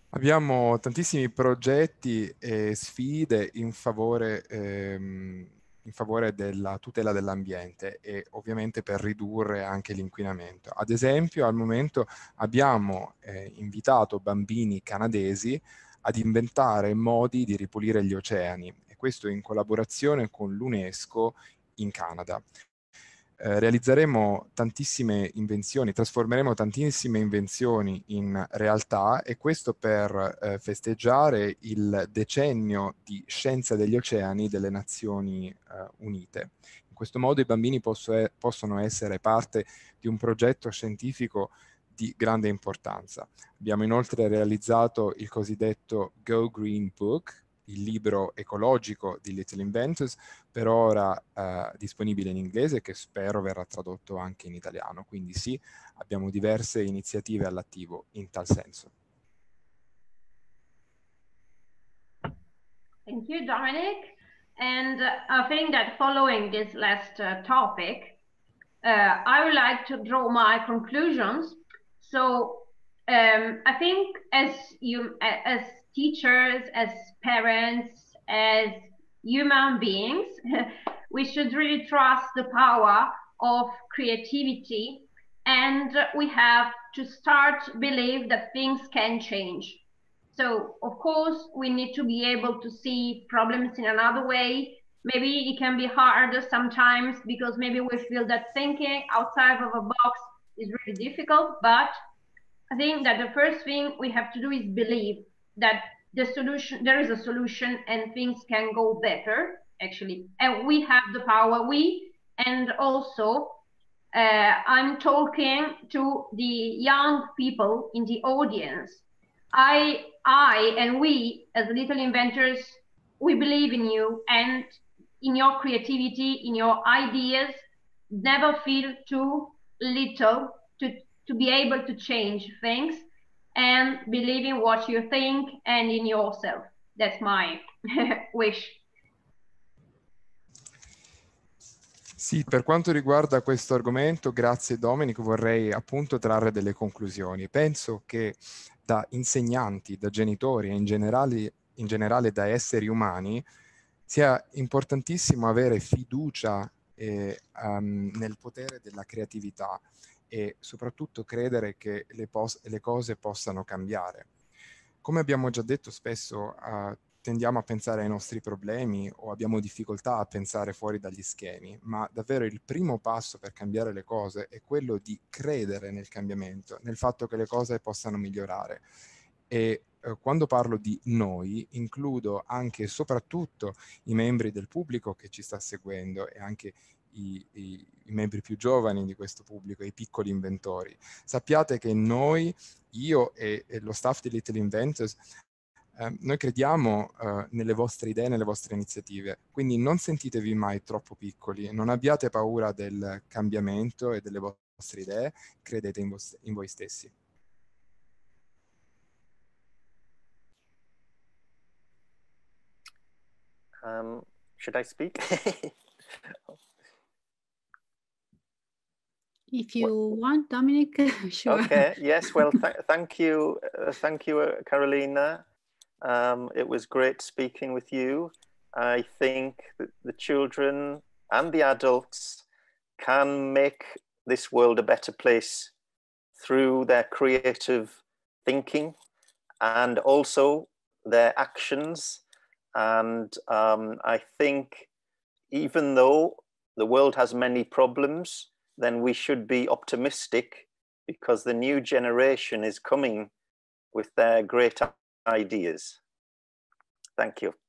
Abbiamo tantissimi progetti e sfide in favore ehm, in favore della tutela dell'ambiente e ovviamente per ridurre anche l'inquinamento. Ad esempio, al momento abbiamo eh, invitato bambini canadesi ad inventare modi di ripulire gli oceani, e questo in collaborazione con l'UNESCO in Canada. Eh, realizzeremo tantissime invenzioni, trasformeremo tantissime invenzioni in realtà, e questo per eh, festeggiare il decennio di scienza degli oceani delle Nazioni eh, Unite. In questo modo i bambini posso e- possono essere parte di un progetto scientifico di grande importanza. Abbiamo inoltre realizzato il cosiddetto Go Green Book, il libro ecologico di Little Inventors, per ora eh, disponibile in inglese, che spero verrà tradotto anche in italiano. Quindi sì, abbiamo diverse iniziative all'attivo in tal senso. Thank you, Dominic. And uh, I think that following this last uh, topic, uh, I would like to draw my conclusions. So um, I think as you, as teachers, as parents, as human beings, we should really trust the power of creativity, and we have to start believe that things can change. So of course we need to be able to see problems in another way. Maybe it can be harder sometimes because maybe we feel that thinking outside of a box is really difficult, but I think that the first thing we have to do is believe that the solution, there is a solution and things can go better, actually. And we have the power, we, and also uh, I'm talking to the young people in the audience. I, I and we as Little Inventors, we believe in you and in your creativity, in your ideas. Never feel too little to, to be able to change things, and believe in what you think and in yourself. That's my wish. Sì, per quanto riguarda questo argomento, grazie Domenico, vorrei appunto trarre delle conclusioni. Penso che da insegnanti, da genitori e in generale, in generale da esseri umani sia importantissimo avere fiducia eh, um, nel potere della creatività e soprattutto credere che le, le cose possano cambiare. Come abbiamo già detto, spesso uh, tendiamo a pensare ai nostri problemi o abbiamo difficoltà a pensare fuori dagli schemi, ma davvero il primo passo per cambiare le cose è quello di credere nel cambiamento, nel fatto che le cose possano migliorare. E eh, quando parlo di noi, includo anche e soprattutto i membri del pubblico che ci sta seguendo e anche i, i, i membri più giovani di questo pubblico, i piccoli inventori. Sappiate che noi, io e, e lo staff di Little Inventors, Eh, noi crediamo eh, nelle vostre idee, nelle vostre iniziative, quindi non sentitevi mai troppo piccoli, non abbiate paura del cambiamento e delle vostre idee, credete in, vo in voi stessi. Um, should I speak? If you want, Dominic, sure. Okay, yes, well, th thank you, uh, thank you, uh, Carolina. Um, it was great speaking with you. I think that the children and the adults can make this world a better place through their creative thinking and also their actions. And um, I think even though the world has many problems, then we should be optimistic because the new generation is coming with their great ideas. Thank you.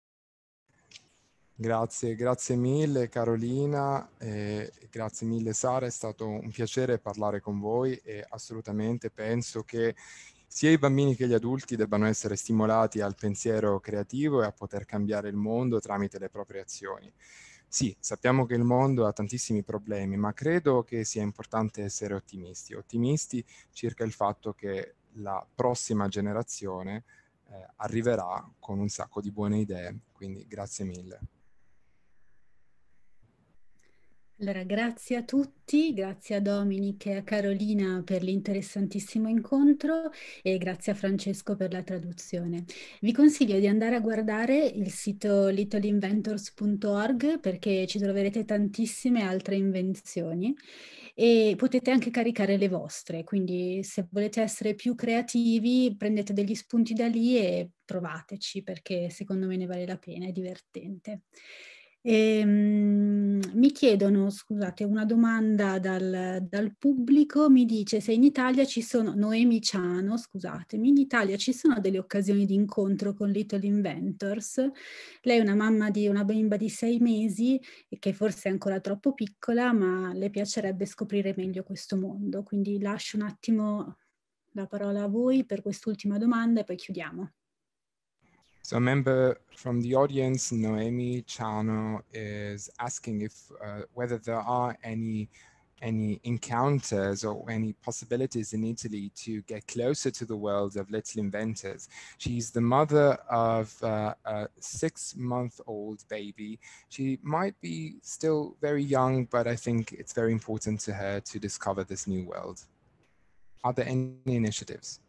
Grazie, grazie mille Carolina, eh, grazie mille Sara, è stato un piacere parlare con voi e assolutamente penso che sia i bambini che gli adulti debbano essere stimolati al pensiero creativo e a poter cambiare il mondo tramite le proprie azioni. Sì, sappiamo che il mondo ha tantissimi problemi, ma credo che sia importante essere ottimisti, ottimisti circa il fatto che la prossima generazione eh, arriverà con un sacco di buone idee, quindi grazie mille. Allora, grazie a tutti, grazie a Dominic e a Carolina per l'interessantissimo incontro e grazie a Francesco per la traduzione. Vi consiglio di andare a guardare il sito little inventors punto org perché ci troverete tantissime altre invenzioni e potete anche caricare le vostre, quindi se volete essere più creativi prendete degli spunti da lì e provateci perché secondo me ne vale la pena, è divertente. E, um, mi chiedono, scusate, una domanda dal, dal pubblico, mi dice se in Italia ci sono, Noemi Ciano, scusatemi, in Italia ci sono delle occasioni di incontro con Little Inventors. Lei è una mamma di una bimba di sei mesi e che forse è ancora troppo piccola, ma le piacerebbe scoprire meglio questo mondo. Quindi lascio un attimo la parola a voi per quest'ultima domanda e poi chiudiamo. So a member from the audience, Noemi Chano, is asking if uh, whether there are any any encounters or any possibilities in Italy to get closer to the world of Little Inventors. She's the mother of uh, a six-month-old baby. She might be still very young, but I think it's very important to her to discover this new world. Are there any initiatives?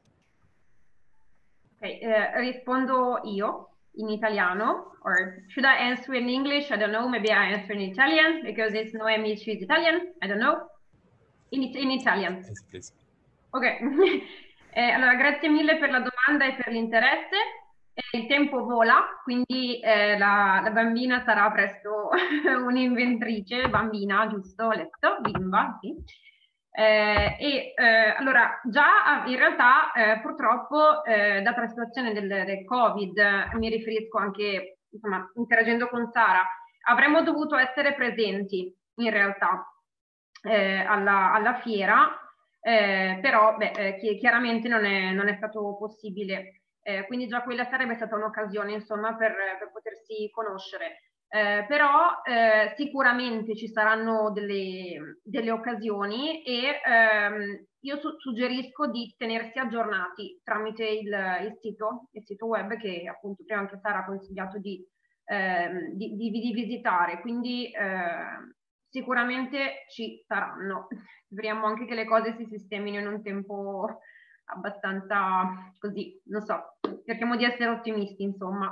Ok, eh, rispondo io in italiano, or should I answer in English? I don't know, maybe I answer in Italian, because it's Noemi, she's Italian, I don't know. In, in Italian. Yes, please. Ok, eh, allora grazie mille per la domanda e per l'interesse. Eh, il tempo vola, quindi eh, la, la bambina sarà presto un'inventrice, bambina, giusto, ho letto, bimba, sì. Eh, e eh, allora già in realtà eh, purtroppo eh, data la situazione del, del Covid, mi riferisco anche insomma interagendo con Sara, avremmo dovuto essere presenti in realtà eh, alla, alla fiera, eh, però beh, eh, chiaramente non è, non è stato possibile, eh, quindi già quella sarebbe stata un'occasione insomma per, per potersi conoscere. Eh, però eh, sicuramente ci saranno delle, delle occasioni e ehm, io su suggerisco di tenersi aggiornati tramite il, il sito, il sito web che appunto prima anche Sara ha consigliato di, ehm, di, di, di visitare, quindi eh, sicuramente ci saranno. Speriamo anche che le cose si sistemino in un tempo abbastanza così, non so, cerchiamo di essere ottimisti insomma.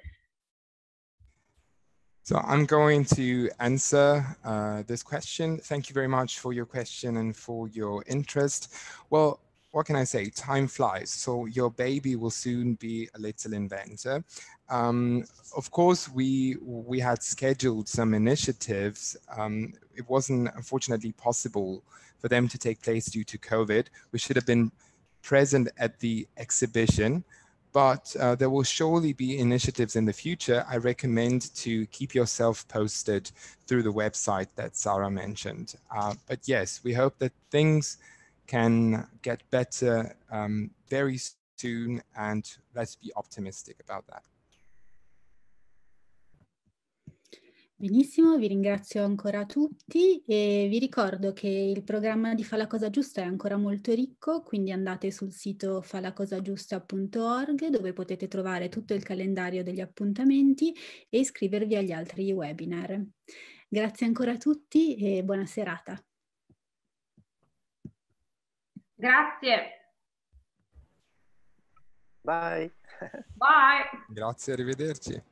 So I'm going to answer uh, this question. Thank you very much for your question and for your interest. Well, what can I say? Time flies. So your baby will soon be a little inventor. Um, of course, we we had scheduled some initiatives. Um, it wasn't unfortunately possible for them to take place due to COVID. We should have been present at the exhibition. But uh, there will surely be initiatives in the future. I recommend to keep yourself posted through the website that Sarah mentioned. Uh, but yes, we hope that things can get better um, very soon, and let's be optimistic about that. Benissimo, vi ringrazio ancora tutti e vi ricordo che il programma di Fa la cosa giusta è ancora molto ricco, quindi andate sul sito falacosagiusta punto org dove potete trovare tutto il calendario degli appuntamenti e iscrivervi agli altri webinar. Grazie ancora a tutti e buona serata. Grazie. Bye. Bye. Grazie, arrivederci.